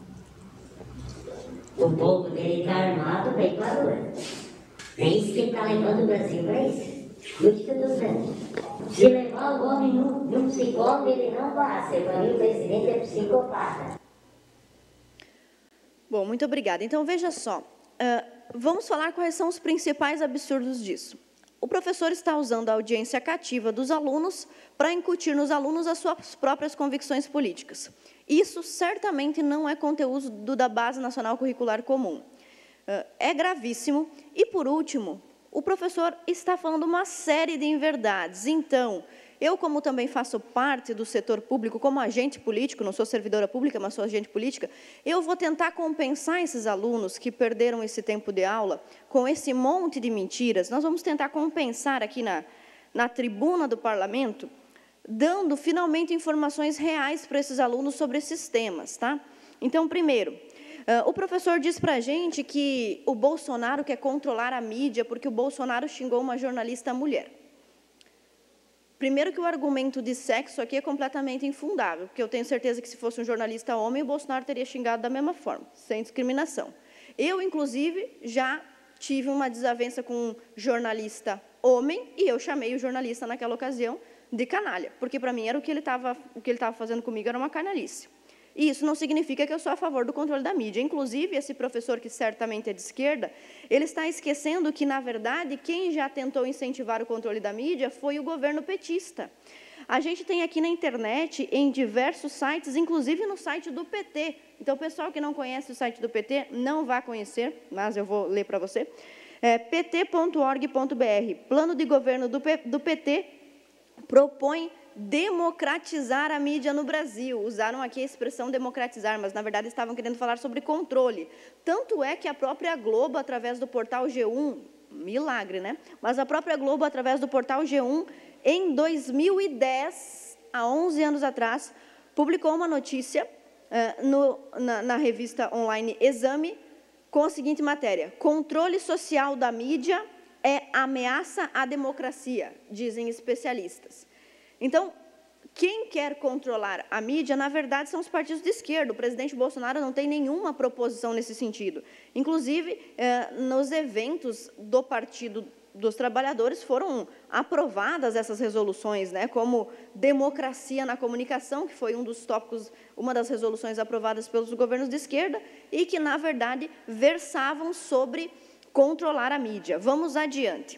O povo dele está armado para ir para a lua. É isso que ele está levando o Brasil para isso. O que eu estou dizendo? Se levar o homem num, num psicólogo, ele não passa. Para mim, o presidente é psicopata. Bom, muito obrigada. Então, veja só. Uh, vamos falar quais são os principais absurdos disso. O professor está usando a audiência cativa dos alunos para incutir nos alunos as suas próprias convicções políticas. Isso certamente não é conteúdo da Base Nacional Curricular Comum. É gravíssimo. E, por último, o professor está falando uma série de inverdades. Então, eu, como também faço parte do setor público, como agente político, não sou servidora pública, mas sou agente política, eu vou tentar compensar esses alunos que perderam esse tempo de aula com esse monte de mentiras. Nós vamos tentar compensar aqui na, na tribuna do parlamento, dando, finalmente, informações reais para esses alunos sobre esses temas. Tá? Então, primeiro, uh, o professor diz para a gente que o Bolsonaro quer controlar a mídia porque o Bolsonaro xingou uma jornalista mulher. Primeiro que o argumento de sexo aqui é completamente infundável, porque eu tenho certeza que se fosse um jornalista homem, o Bolsonaro teria xingado da mesma forma, sem discriminação. Eu, inclusive, já tive uma desavença com um jornalista homem e eu chamei o jornalista naquela ocasião de canalha, porque para mim era o que ele estava o que ele estava fazendo comigo era uma canalice. E isso não significa que eu sou a favor do controle da mídia. Inclusive, esse professor, que certamente é de esquerda, ele está esquecendo que, na verdade, quem já tentou incentivar o controle da mídia foi o governo petista. A gente tem aqui na internet, em diversos sites, inclusive no site do P T. Então, o pessoal que não conhece o site do P T, não vai conhecer, mas eu vou ler para você. É p t ponto org ponto b r. Plano de governo do, P, do P T propõe democratizar a mídia no Brasil. Usaram aqui a expressão democratizar, mas, na verdade, estavam querendo falar sobre controle. Tanto é que a própria Globo, através do portal G um, milagre, né? Mas a própria Globo, através do portal G um, em dois mil e dez, há onze anos atrás, publicou uma notícia uh, no, na, na revista online Exame, com a seguinte matéria: controle social da mídia é ameaça à democracia, dizem especialistas. Então, quem quer controlar a mídia, na verdade, são os partidos de esquerda. O presidente Bolsonaro não tem nenhuma proposição nesse sentido. Inclusive, eh, nos eventos do Partido dos Trabalhadores foram aprovadas essas resoluções, né, como democracia na comunicação, que foi um dos tópicos, uma das resoluções aprovadas pelos governos de esquerda, e que, na verdade, versavam sobre controlar a mídia. Vamos adiante.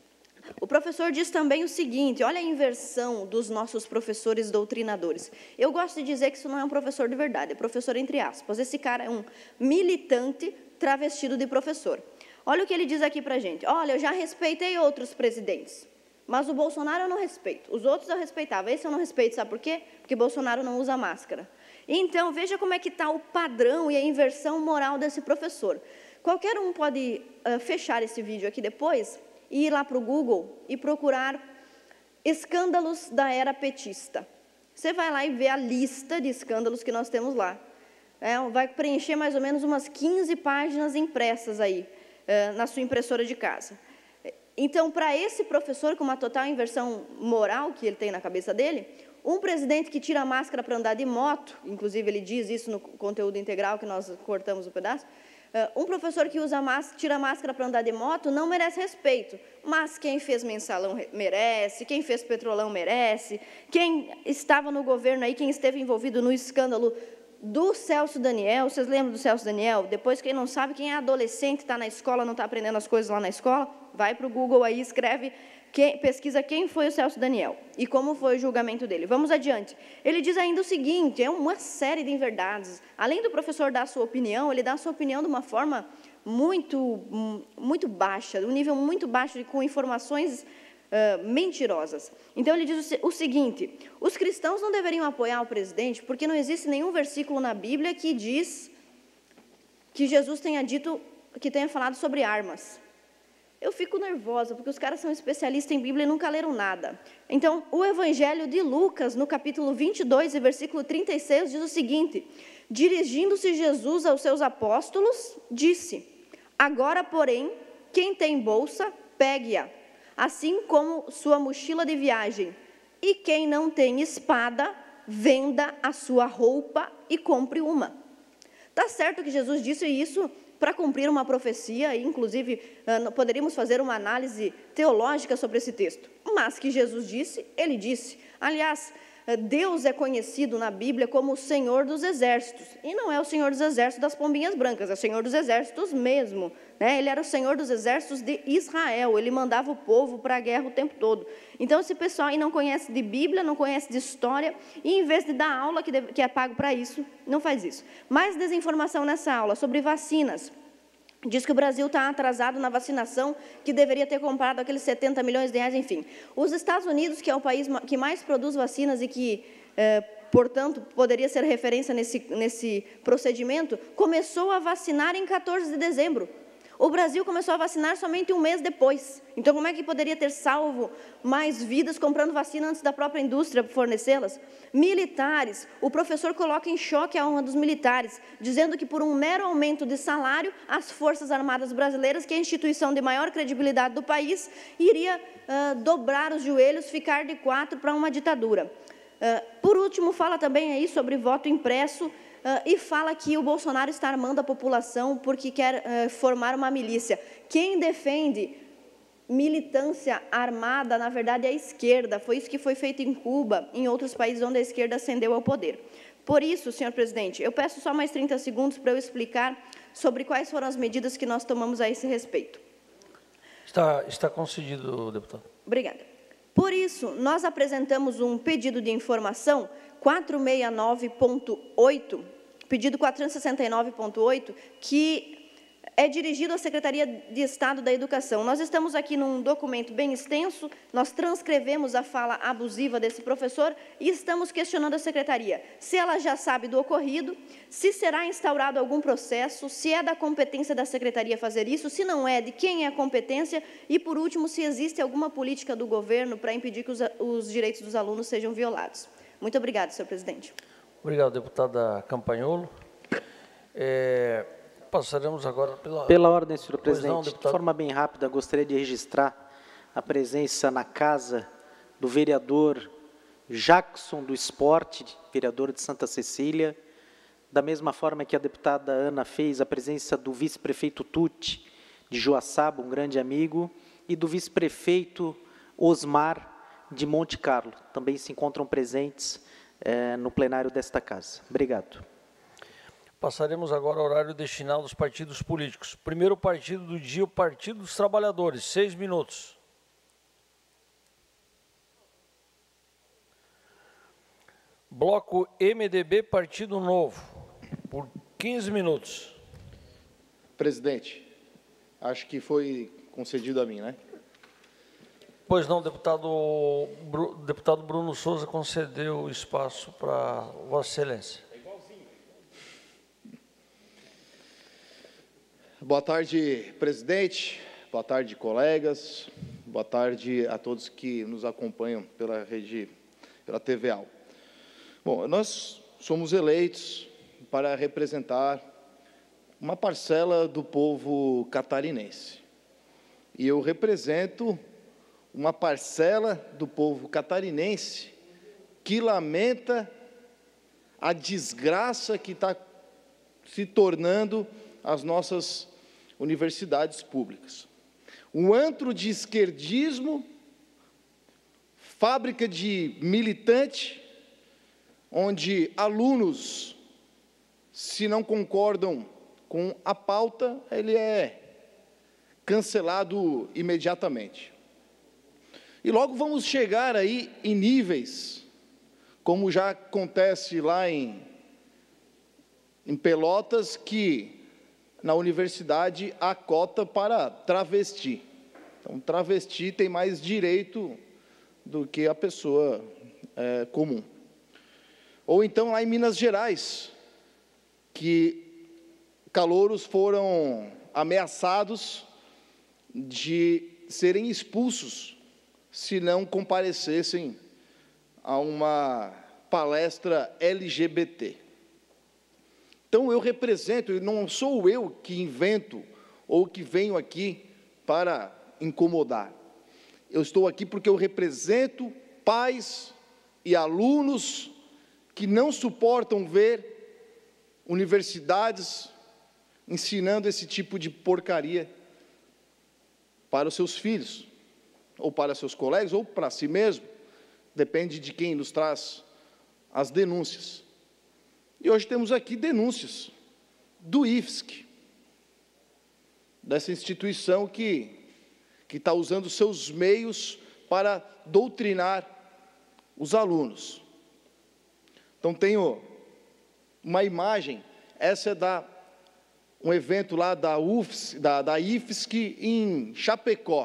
O professor diz também o seguinte: olha a inversão dos nossos professores doutrinadores. Eu gosto de dizer que isso não é um professor de verdade, é professor entre aspas. Esse cara é um militante travestido de professor. Olha o que ele diz aqui para a gente. Olha, eu já respeitei outros presidentes, mas o Bolsonaro eu não respeito. Os outros eu respeitava, esse eu não respeito, sabe por quê? Porque Bolsonaro não usa máscara. Então, veja como é que está o padrão e a inversão moral desse professor. Qualquer um pode uh, fechar esse vídeo aqui depois e ir lá para o Google e procurar escândalos da era petista. Você vai lá e vê a lista de escândalos que nós temos lá. É, vai preencher mais ou menos umas quinze páginas impressas aí, é, na sua impressora de casa. Então, para esse professor, com uma total inversão moral que ele tem na cabeça dele, um presidente que tira a máscara para andar de moto, inclusive ele diz isso no conteúdo integral que nós cortamos o pedaço, um professor que usa máscara, tira a máscara para andar de moto não merece respeito, mas quem fez mensalão merece, quem fez petrolão merece, quem estava no governo aí, quem esteve envolvido no escândalo do Celso Daniel, vocês lembram do Celso Daniel? Depois, quem não sabe, quem é adolescente, está na escola, não está aprendendo as coisas lá na escola, vai para o Google aí, escreve, quem, pesquisa quem foi o Celso Daniel e como foi o julgamento dele. Vamos adiante. Ele diz ainda o seguinte, é uma série de inverdades. Além do professor dar a sua opinião, ele dá a sua opinião de uma forma muito, muito baixa, de um nível muito baixo, com informações uh, mentirosas. Então, ele diz o, o seguinte, os cristãos não deveriam apoiar o presidente porque não existe nenhum versículo na Bíblia que diz que Jesus tenha dito, que tenha falado sobre armas. Eu fico nervosa, porque os caras são especialistas em Bíblia e nunca leram nada. Então, o Evangelho de Lucas, no capítulo vinte e dois, e versículo trinta e seis, diz o seguinte, dirigindo-se Jesus aos seus apóstolos, disse, agora, porém, quem tem bolsa, pegue-a, assim como sua mochila de viagem, e quem não tem espada, venda a sua roupa e compre uma. Está certo que Jesus disse isso para cumprir uma profecia, e inclusive poderíamos fazer uma análise teológica sobre esse texto. Mas que Jesus disse, ele disse. Aliás, Deus é conhecido na Bíblia como o Senhor dos Exércitos, e não é o Senhor dos Exércitos das pombinhas brancas, é o Senhor dos Exércitos mesmo, né? Ele era o Senhor dos Exércitos de Israel, ele mandava o povo para a guerra o tempo todo. Então esse pessoal aí não conhece de Bíblia, não conhece de história, e em vez de dar aula, que, deve, que é pago para isso, não faz isso. Mais desinformação nessa aula sobre vacinas. Diz que o Brasil está atrasado na vacinação, que deveria ter comprado aqueles setenta milhões de reais, enfim. Os Estados Unidos, que é o país que mais produz vacinas e que, eh, portanto, poderia ser referência nesse, nesse procedimento, começou a vacinar em quatorze de dezembro. O Brasil começou a vacinar somente um mês depois. Então, como é que poderia ter salvo mais vidas comprando vacina antes da própria indústria fornecê-las? Militares. O professor coloca em choque a honra dos militares, dizendo que por um mero aumento de salário, as Forças Armadas Brasileiras, que é a instituição de maior credibilidade do país, iria uh, dobrar os joelhos, ficar de quatro para uma ditadura. Uh, por último, fala também aí sobre voto impresso, Uh, e fala que o Bolsonaro está armando a população porque quer uh, formar uma milícia. Quem defende militância armada, na verdade, é a esquerda. Foi isso que foi feito em Cuba, em outros países onde a esquerda ascendeu ao poder. Por isso, senhor presidente, eu peço só mais trinta segundos para eu explicar sobre quais foram as medidas que nós tomamos a esse respeito. Está, está concedido, deputado. Obrigada. Por isso, nós apresentamos um pedido de informação quatrocentos e sessenta e nove ponto oito, pedido quatrocentos e sessenta e nove ponto oito, que é dirigido à Secretaria de Estado da Educação. Nós estamos aqui num documento bem extenso, nós transcrevemos a fala abusiva desse professor e estamos questionando a Secretaria se ela já sabe do ocorrido, se será instaurado algum processo, se é da competência da Secretaria fazer isso, se não é, de quem é a competência e, por último, se existe alguma política do governo para impedir que os, os direitos dos alunos sejam violados. Muito obrigado, senhor presidente. Obrigado, deputada Campagnolo. É, passaremos agora pela... Pela ordem, senhor presidente. Não, de forma bem rápida, gostaria de registrar a presença na casa do vereador Jackson do Esporte, vereador de Santa Cecília, da mesma forma que a deputada Ana fez, a presença do vice-prefeito Tucci, de Joaçaba, um grande amigo, e do vice-prefeito Osmar, de Monte Carlo, também se encontram presentes eh, no plenário desta casa. Obrigado. Passaremos agora ao horário destinado aos partidos políticos. Primeiro partido do dia, o Partido dos Trabalhadores, seis minutos. Bloco M D B, Partido Novo, por quinze minutos. Presidente, acho que foi concedido a mim, né? Pois não, deputado, deputado Bruno Souza concedeu espaço para Vossa Excelência. É igualzinho. Boa tarde, presidente. Boa tarde, colegas. Boa tarde a todos que nos acompanham pela rede, pela T V A L. Bom, nós somos eleitos para representar uma parcela do povo catarinense. E eu represento uma parcela do povo catarinense que lamenta a desgraça que está se tornando as nossas universidades públicas. Um antro de esquerdismo, fábrica de militante, onde alunos, se não concordam com a pauta, ele é cancelado imediatamente. E logo vamos chegar aí em níveis, como já acontece lá em, em Pelotas, que na universidade há cota para travesti. Então, travesti tem mais direito do que a pessoa é, comum. Ou então lá em Minas Gerais, que calouros foram ameaçados de serem expulsos se não comparecessem a uma palestra L G B T. Então, eu represento, não sou eu que invento ou que venho aqui para incomodar. Eu estou aqui porque eu represento pais e alunos que não suportam ver universidades ensinando esse tipo de porcaria para os seus filhos, ou para seus colegas, ou para si mesmo, depende de quem nos traz as denúncias. E hoje temos aqui denúncias do I F S C, dessa instituição que que está usando seus meios para doutrinar os alunos. Então, tenho uma imagem, essa é da, um evento lá da, U F S, da, da I F S C em Chapecó.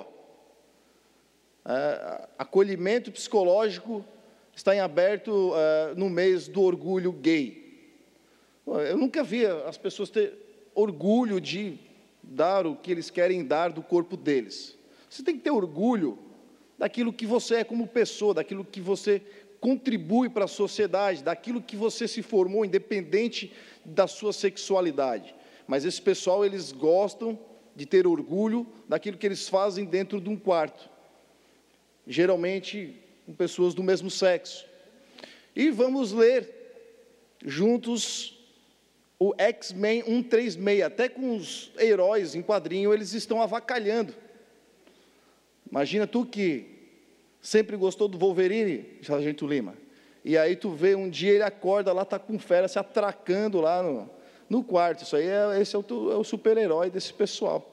É, acolhimento psicológico está em aberto é, no mês do orgulho gay. Eu nunca vi as pessoas ter orgulho de dar o que eles querem dar do corpo deles. Você tem que ter orgulho daquilo que você é como pessoa, daquilo que você contribui para a sociedade, daquilo que você se formou, independente da sua sexualidade. Mas esse pessoal, eles gostam de ter orgulho daquilo que eles fazem dentro de um quarto, geralmente com pessoas do mesmo sexo. E vamos ler juntos o X-Men cento e trinta e seis, até com os heróis em quadrinho, eles estão avacalhando. Imagina tu que sempre gostou do Wolverine, Sargento Lima, e aí tu vê, um dia ele acorda lá, está com fera se atracando lá no, no quarto. Isso aí, é, esse é o, é o super-herói desse pessoal.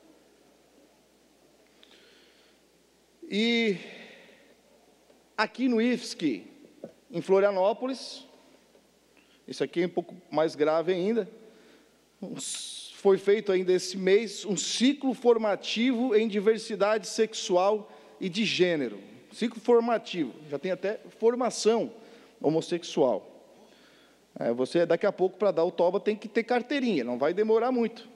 E aqui no I F S C, em Florianópolis, isso aqui é um pouco mais grave ainda, foi feito ainda esse mês um ciclo formativo em diversidade sexual e de gênero. Ciclo formativo, já tem até formação homossexual. É, você, daqui a pouco, para dar o toba, tem que ter carteirinha, não vai demorar muito.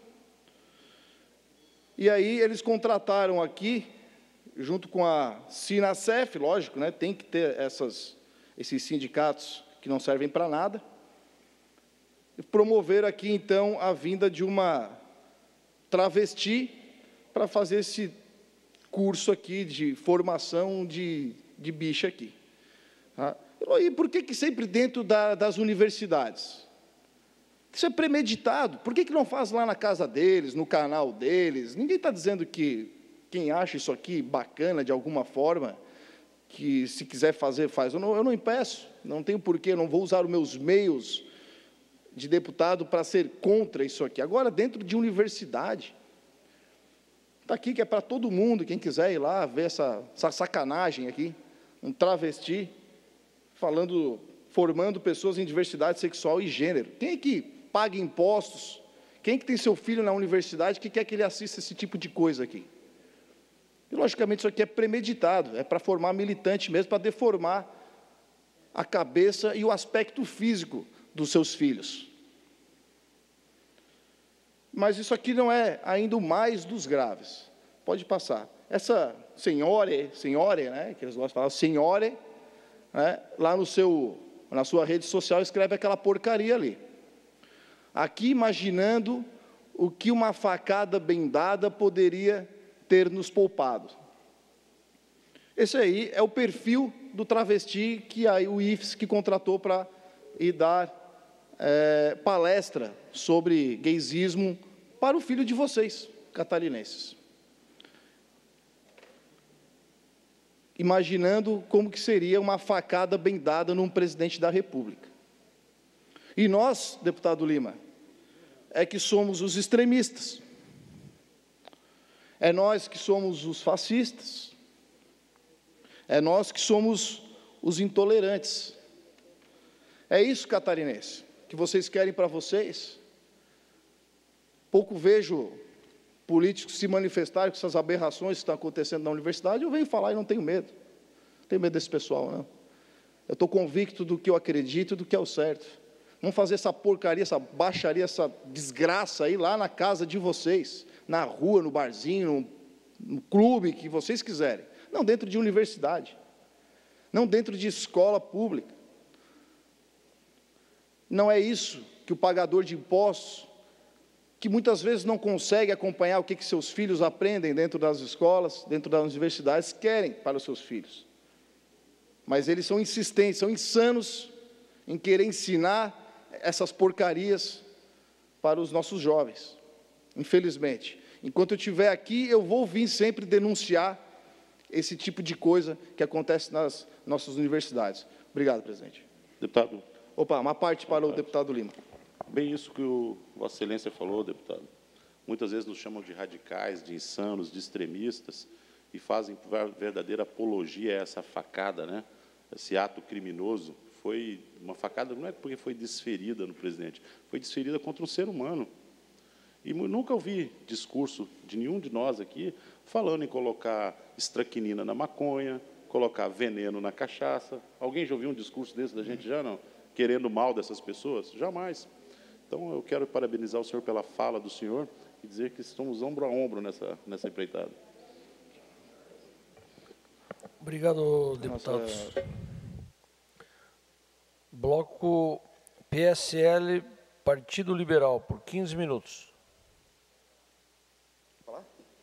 E aí, eles contrataram aqui, junto com a Sinacef, lógico, né, tem que ter essas, esses sindicatos que não servem para nada, promover aqui, então, a vinda de uma travesti para fazer esse curso aqui de formação de, de bicha aqui. Tá? E por que, que sempre dentro da, das universidades? Isso é premeditado. Por que, que não faz lá na casa deles, no canal deles? Ninguém está dizendo que quem acha isso aqui bacana de alguma forma, que se quiser fazer, faz. Eu não, eu não impeço, não tenho porquê, não vou usar os meus meios de deputado para ser contra isso aqui. Agora, dentro de universidade, está aqui que é para todo mundo, quem quiser ir lá ver essa, essa sacanagem aqui, um travesti, falando, formando pessoas em diversidade sexual e gênero. Quem é que paga impostos? Quem é que tem seu filho na universidade que quer que ele assista esse tipo de coisa aqui? E, logicamente, isso aqui é premeditado, é para formar militante mesmo, para deformar a cabeça e o aspecto físico dos seus filhos. Mas isso aqui não é ainda o mais dos graves. Pode passar. Essa senhora, senhora, né, que eles gostam de falar, senhora, né, lá no seu, na sua rede social, escreve aquela porcaria ali. Aqui, imaginando o que uma facada bem dada poderia ter nos poupado. Esse aí é o perfil do travesti que aí o I F S C contratou para ir dar é, palestra sobre gaysismo para o filho de vocês, catarinenses. Imaginando como que seria uma facada bem dada num presidente da República. E nós, deputado Lima, é que somos os extremistas. É nós que somos os fascistas. É nós que somos os intolerantes. É isso, catarinense, que vocês querem para vocês? Pouco vejo políticos se manifestarem com essas aberrações que estão acontecendo na universidade. Eu venho falar e não tenho medo. Não tenho medo desse pessoal, não. Eu estou convicto do que eu acredito e do que é o certo. Vamos fazer essa porcaria, essa baixaria, essa desgraça aí lá na casa de vocês, na rua, no barzinho, no, no clube, que vocês quiserem. Não dentro de universidade. Não dentro de escola pública. Não é isso que o pagador de impostos, que muitas vezes não consegue acompanhar o que, que seus filhos aprendem dentro das escolas, dentro das universidades, querem para os seus filhos. Mas eles são insistentes, são insanos em querer ensinar essas porcarias para os nossos jovens. infelizmente. Enquanto eu estiver aqui, eu vou vir sempre denunciar esse tipo de coisa que acontece nas nossas universidades. Obrigado, presidente. Deputado. Opa, uma parte para uma o parte. deputado Lima. Bem isso que o Vossa Excelência falou, deputado. Muitas vezes nos chamam de radicais, de insanos, de extremistas, e fazem verdadeira apologia a essa facada, né? Esse ato criminoso. Foi uma facada, não é porque foi desferida no presidente, foi desferida contra um ser humano. E nunca ouvi discurso de nenhum de nós aqui falando em colocar estraquinina na maconha, colocar veneno na cachaça. Alguém já ouviu um discurso desse da gente já, não? Querendo mal dessas pessoas? Jamais. Então, eu quero parabenizar o senhor pela fala do senhor e dizer que estamos ombro a ombro nessa, nessa empreitada. Obrigado, deputados. Nossa. Bloco P S L, Partido Liberal, por quinze minutos. Falar?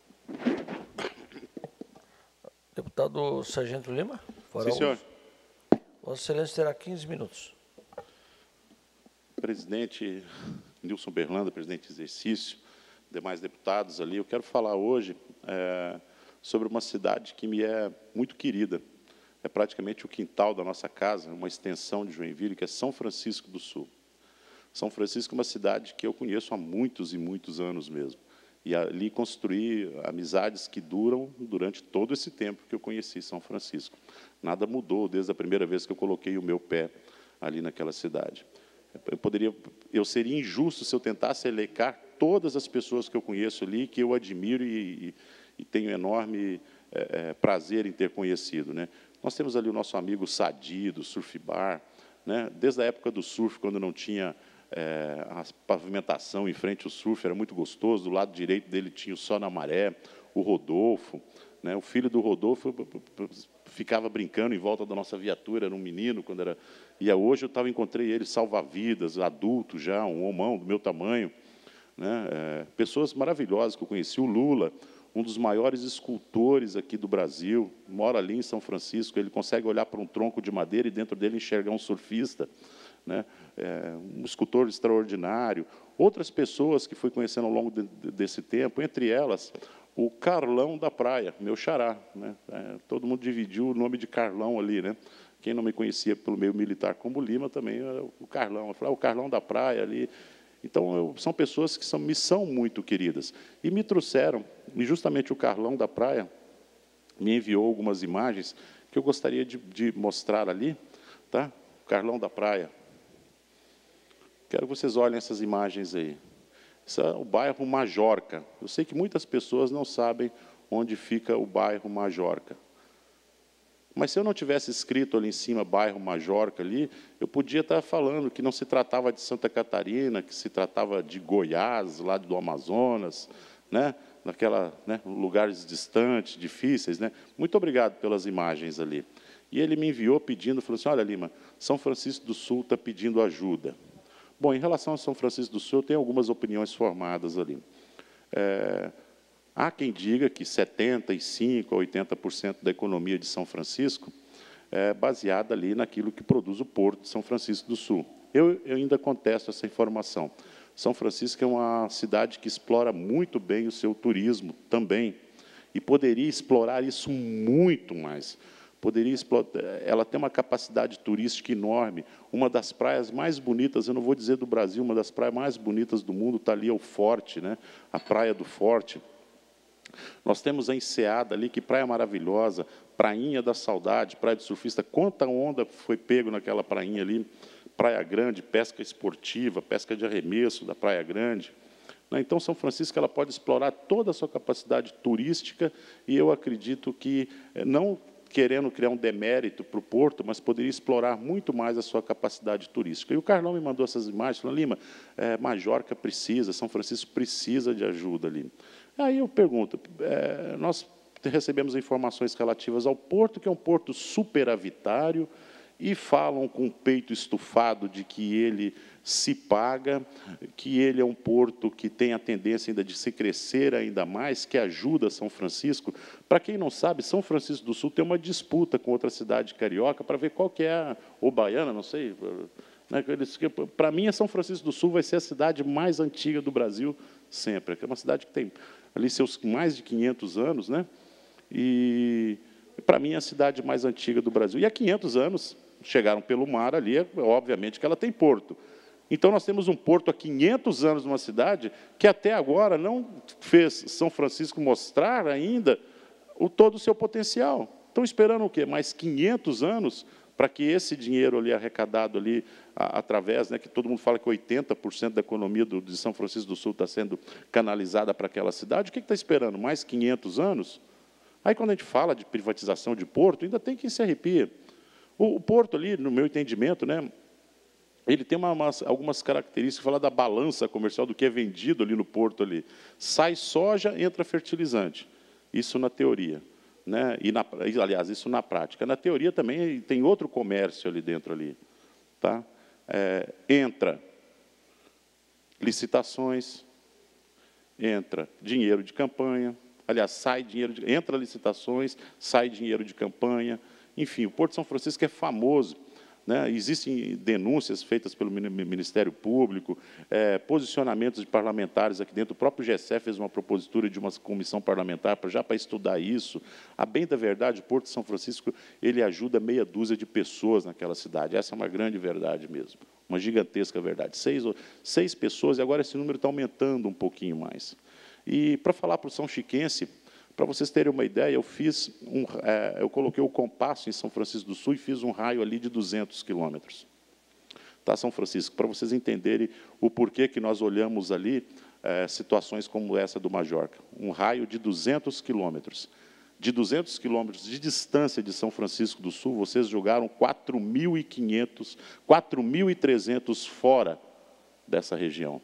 Deputado Sargento Lima. Sim, senhor. Vossa Excelência terá quinze minutos. Presidente Nilson Berlanda, presidente de exercício, demais deputados ali, eu quero falar hoje é, sobre uma cidade que me é muito querida. É praticamente o quintal da nossa casa, uma extensão de Joinville, que é São Francisco do Sul. São Francisco é uma cidade que eu conheço há muitos e muitos anos mesmo. E ali construí amizades que duram durante todo esse tempo que eu conheci São Francisco. Nada mudou desde a primeira vez que eu coloquei o meu pé ali naquela cidade. Eu, poderia, eu seria injusto se eu tentasse elencar todas as pessoas que eu conheço ali, que eu admiro e, e, e tenho enorme é, é, prazer em ter conhecido, né? Nós temos ali o nosso amigo Sadi, do Surf Bar, né? Desde a época do surf, quando não tinha é, a pavimentação em frente ao surf, era muito gostoso. Do lado direito dele tinha o Sol na Maré, o Rodolfo, né? O filho do Rodolfo ficava brincando em volta da nossa viatura, era um menino, quando era... E hoje eu tava, encontrei ele salva-vidas, adulto já, um homão do meu tamanho, né? É, pessoas maravilhosas que eu conheci, o Lula, um dos maiores escultores aqui do Brasil, mora ali em São Francisco, ele consegue olhar para um tronco de madeira e dentro dele enxergar um surfista, né? É, um escultor extraordinário. Outras pessoas que fui conhecendo ao longo de, de, desse tempo, entre elas, o Carlão da Praia, meu xará, né? É, todo mundo dividiu o nome de Carlão ali, né? Quem não me conhecia pelo meio militar como Lima, também era o Carlão. Eu falei, ah, o Carlão da Praia ali. Então, eu, são pessoas que são, me são muito queridas. E me trouxeram, e justamente o Carlão da Praia me enviou algumas imagens que eu gostaria de, de mostrar ali. Tá? O Carlão da Praia. Quero que vocês olhem essas imagens aí. Esse é o bairro Majorca. Eu sei que muitas pessoas não sabem onde fica o bairro Majorca. Mas se eu não tivesse escrito ali em cima bairro Majorca ali, eu podia estar falando que não se tratava de Santa Catarina, que se tratava de Goiás, lá do Amazonas, né? Naquela, né, lugares distantes, difíceis, né? Muito obrigado pelas imagens ali. E ele me enviou pedindo, falou assim, olha, Lima, São Francisco do Sul está pedindo ajuda. Bom, em relação a São Francisco do Sul, eu tenho algumas opiniões formadas ali. É, há quem diga que setenta e cinco por cento a oitenta por cento da economia de São Francisco é baseada ali naquilo que produz o Porto de São Francisco do Sul. Eu, eu ainda contesto essa informação. São Francisco é uma cidade que explora muito bem o seu turismo também, e poderia explorar isso muito mais. Poderia explorar, ela tem uma capacidade turística enorme, uma das praias mais bonitas, eu não vou dizer do Brasil, uma das praias mais bonitas do mundo está ali, é o Forte, né? A Praia do Forte. Nós temos a Enseada ali, que praia maravilhosa, Prainha da Saudade, praia de surfista, quanta onda foi pego naquela prainha ali, Praia Grande, pesca esportiva, pesca de arremesso da Praia Grande. Então, São Francisco ela pode explorar toda a sua capacidade turística, e eu acredito que, não querendo criar um demérito para o Porto, mas poderia explorar muito mais a sua capacidade turística. E o Carlão me mandou essas imagens, falou, Lima, é, Majorca precisa, São Francisco precisa de ajuda ali. Aí eu pergunto, é, nós recebemos informações relativas ao porto, que é um porto superavitário, e falam com o peito estufado de que ele se paga, que ele é um porto que tem a tendência ainda de se crescer ainda mais, que ajuda São Francisco. Para quem não sabe, São Francisco do Sul tem uma disputa com outra cidade carioca para ver qual que é a, ou baiana, não sei, Né? Para mim, a São Francisco do Sul vai ser a cidade mais antiga do Brasil sempre. É uma cidade que tem ali seus mais de quinhentos anos, né? E, para mim, é a cidade mais antiga do Brasil. E há quinhentos anos, chegaram pelo mar ali, é, obviamente que ela tem porto. Então, nós temos um porto há quinhentos anos numa cidade que, até agora, não fez São Francisco mostrar ainda o, todo o seu potencial. Estão esperando o quê? Mais quinhentos anos para que esse dinheiro ali arrecadado ali, a, através, né, que todo mundo fala que oitenta por cento da economia do, de São Francisco do Sul está sendo canalizada para aquela cidade, o que está esperando? Mais quinhentos anos? Aí, quando a gente fala de privatização de porto, ainda tem quem se arrepia. O, o porto ali, no meu entendimento, né, ele tem uma, umas, algumas características, fala da balança comercial do que é vendido ali no porto ali. Sai soja, entra fertilizante. Isso na teoria, né? E na, aliás, isso na prática. Na teoria também tem outro comércio ali dentro ali, tá? É, entra licitações, entra dinheiro de campanha, aliás, sai dinheiro de, entra licitações, sai dinheiro de campanha. Enfim, o Porto de São Francisco é famoso. Né? Existem denúncias feitas pelo Ministério Público, é, posicionamentos de parlamentares aqui dentro. O próprio G S E fez uma propositura de uma comissão parlamentar para, já para estudar isso. A bem da verdade, o Porto de São Francisco ele ajuda meia dúzia de pessoas naquela cidade. Essa é uma grande verdade mesmo, uma gigantesca verdade. Seis, seis pessoas, e agora esse número está aumentando um pouquinho mais. E, para falar para o São Chiquense, para vocês terem uma ideia, eu fiz um, é, eu coloquei o compasso em São Francisco do Sul e fiz um raio ali de duzentos quilômetros. Tá, São Francisco, para vocês entenderem o porquê que nós olhamos ali é, situações como essa do Majorca. Um raio de duzentos quilômetros. De duzentos quilômetros de distância de São Francisco do Sul, vocês jogaram quatro mil e quinhentos, quatro mil e trezentos fora dessa região.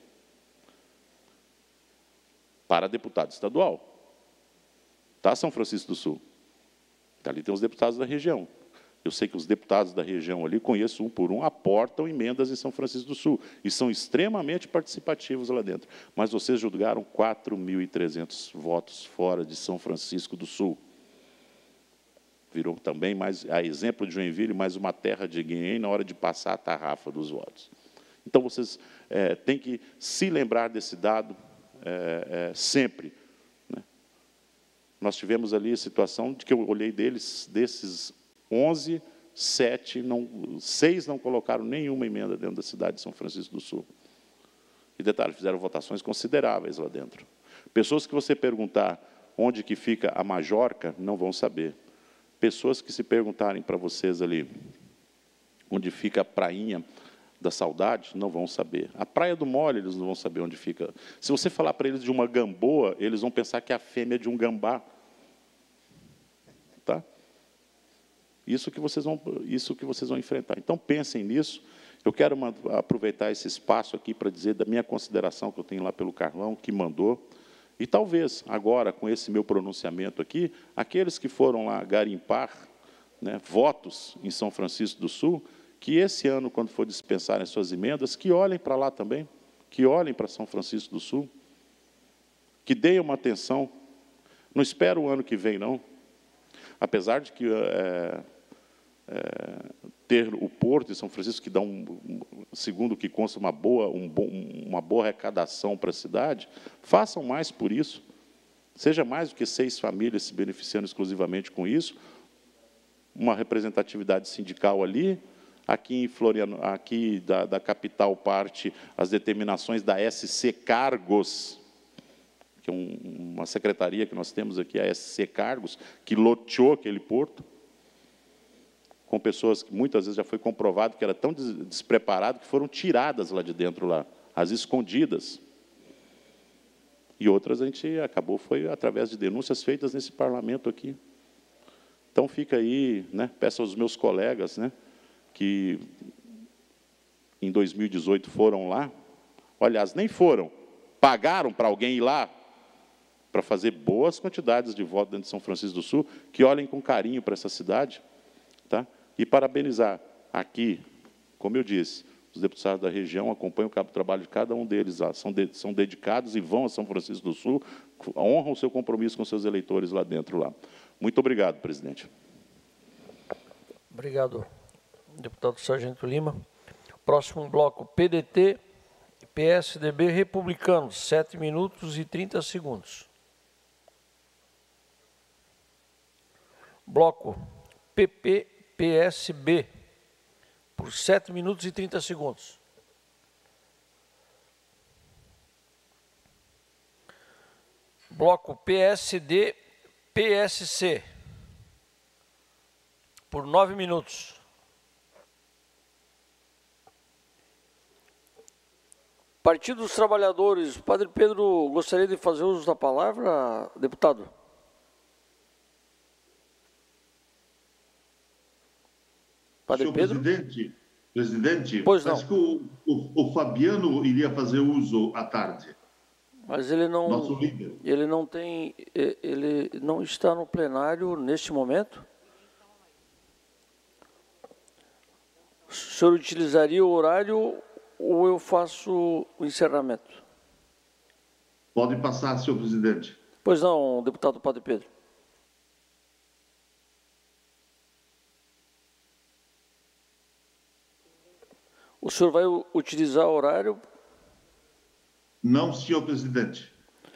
Para deputado estadual. Tá, São Francisco do Sul. Ali tem os deputados da região. Eu sei que os deputados da região ali, conheço um por um, aportam emendas em São Francisco do Sul. E são extremamente participativos lá dentro. Mas vocês julgaram quatro mil e trezentos votos fora de São Francisco do Sul. Virou também, mais, a exemplo de Joinville, mais uma terra de ninguém na hora de passar a tarrafa dos votos. Então, vocês é, têm que se lembrar desse dado é, é, sempre. Nós tivemos ali a situação de que eu olhei deles, desses onze, sete, não, seis não colocaram nenhuma emenda dentro da cidade de São Francisco do Sul. E, detalhe, fizeram votações consideráveis lá dentro. Pessoas que você perguntar onde que fica a Majorca, não vão saber. Pessoas que se perguntarem para vocês ali onde fica a Prainha da Saudade, não vão saber. A Praia do Mole, eles não vão saber onde fica. Se você falar para eles de uma gamboa, eles vão pensar que é a fêmea de um gambá. Tá? Isso que vocês vão, isso que vocês vão enfrentar. Então, pensem nisso. Eu quero aproveitar esse espaço aqui para dizer da minha consideração que eu tenho lá pelo Carlão, que mandou. E, talvez, agora, com esse meu pronunciamento aqui, aqueles que foram lá garimpar, né, votos em São Francisco do Sul, que esse ano, quando for dispensarem suas emendas, que olhem para lá também, que olhem para São Francisco do Sul, que deem uma atenção. Não espero o ano que vem, não. Apesar de que é, é, ter o Porto de São Francisco, que dá, um, segundo o que consta, uma boa, um bom, uma boa arrecadação para a cidade, façam mais por isso. Seja mais do que seis famílias se beneficiando exclusivamente com isso, uma representatividade sindical ali. Aqui, em Floriano, aqui da, da capital parte as determinações da S C Cargos, que é um, uma secretaria que nós temos aqui, a S C Cargos, que loteou aquele porto, com pessoas que muitas vezes já foi comprovado que era tão des, despreparado que foram tiradas lá de dentro, lá, as escondidas. E outras a gente acabou, foi através de denúncias feitas nesse parlamento aqui. Então, fica aí, né, peço aos meus colegas, né, que em dois mil e dezoito foram lá, aliás, nem foram, pagaram para alguém ir lá para fazer boas quantidades de votos dentro de São Francisco do Sul, que olhem com carinho para essa cidade, tá? E parabenizar aqui, como eu disse, os deputados da região acompanham o trabalho de cada um deles lá, são, de, são dedicados e vão a São Francisco do Sul, honram o seu compromisso com seus eleitores lá dentro. Lá. Muito obrigado, presidente. Obrigado, deputado Sargento Lima. Próximo bloco, P D T, P S D B, Republicanos, sete minutos e trinta segundos. Bloco P P, P S B, por sete minutos e trinta segundos. Bloco P S D, P S C, por nove minutos. Partido dos Trabalhadores, Padre Pedro, gostaria de fazer uso da palavra, deputado? Padre Senhor Pedro? presidente, presidente, Pois parece não. que o, o, o Fabiano iria fazer uso à tarde. Mas ele não, Nosso líder. ele não tem, ele não está no plenário neste momento. O senhor utilizaria o horário ou eu faço o encerramento? Pode passar, senhor presidente. Pois não, deputado Padre Pedro. O senhor vai utilizar o horário? Não, senhor presidente.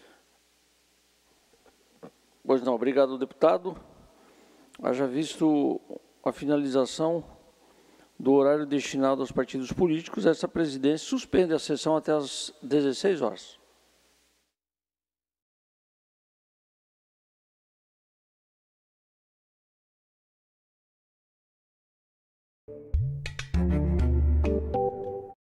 Pois não, obrigado, deputado. Haja visto a finalização do horário destinado aos partidos políticos, essa presidência suspende a sessão até às dezesseis horas. you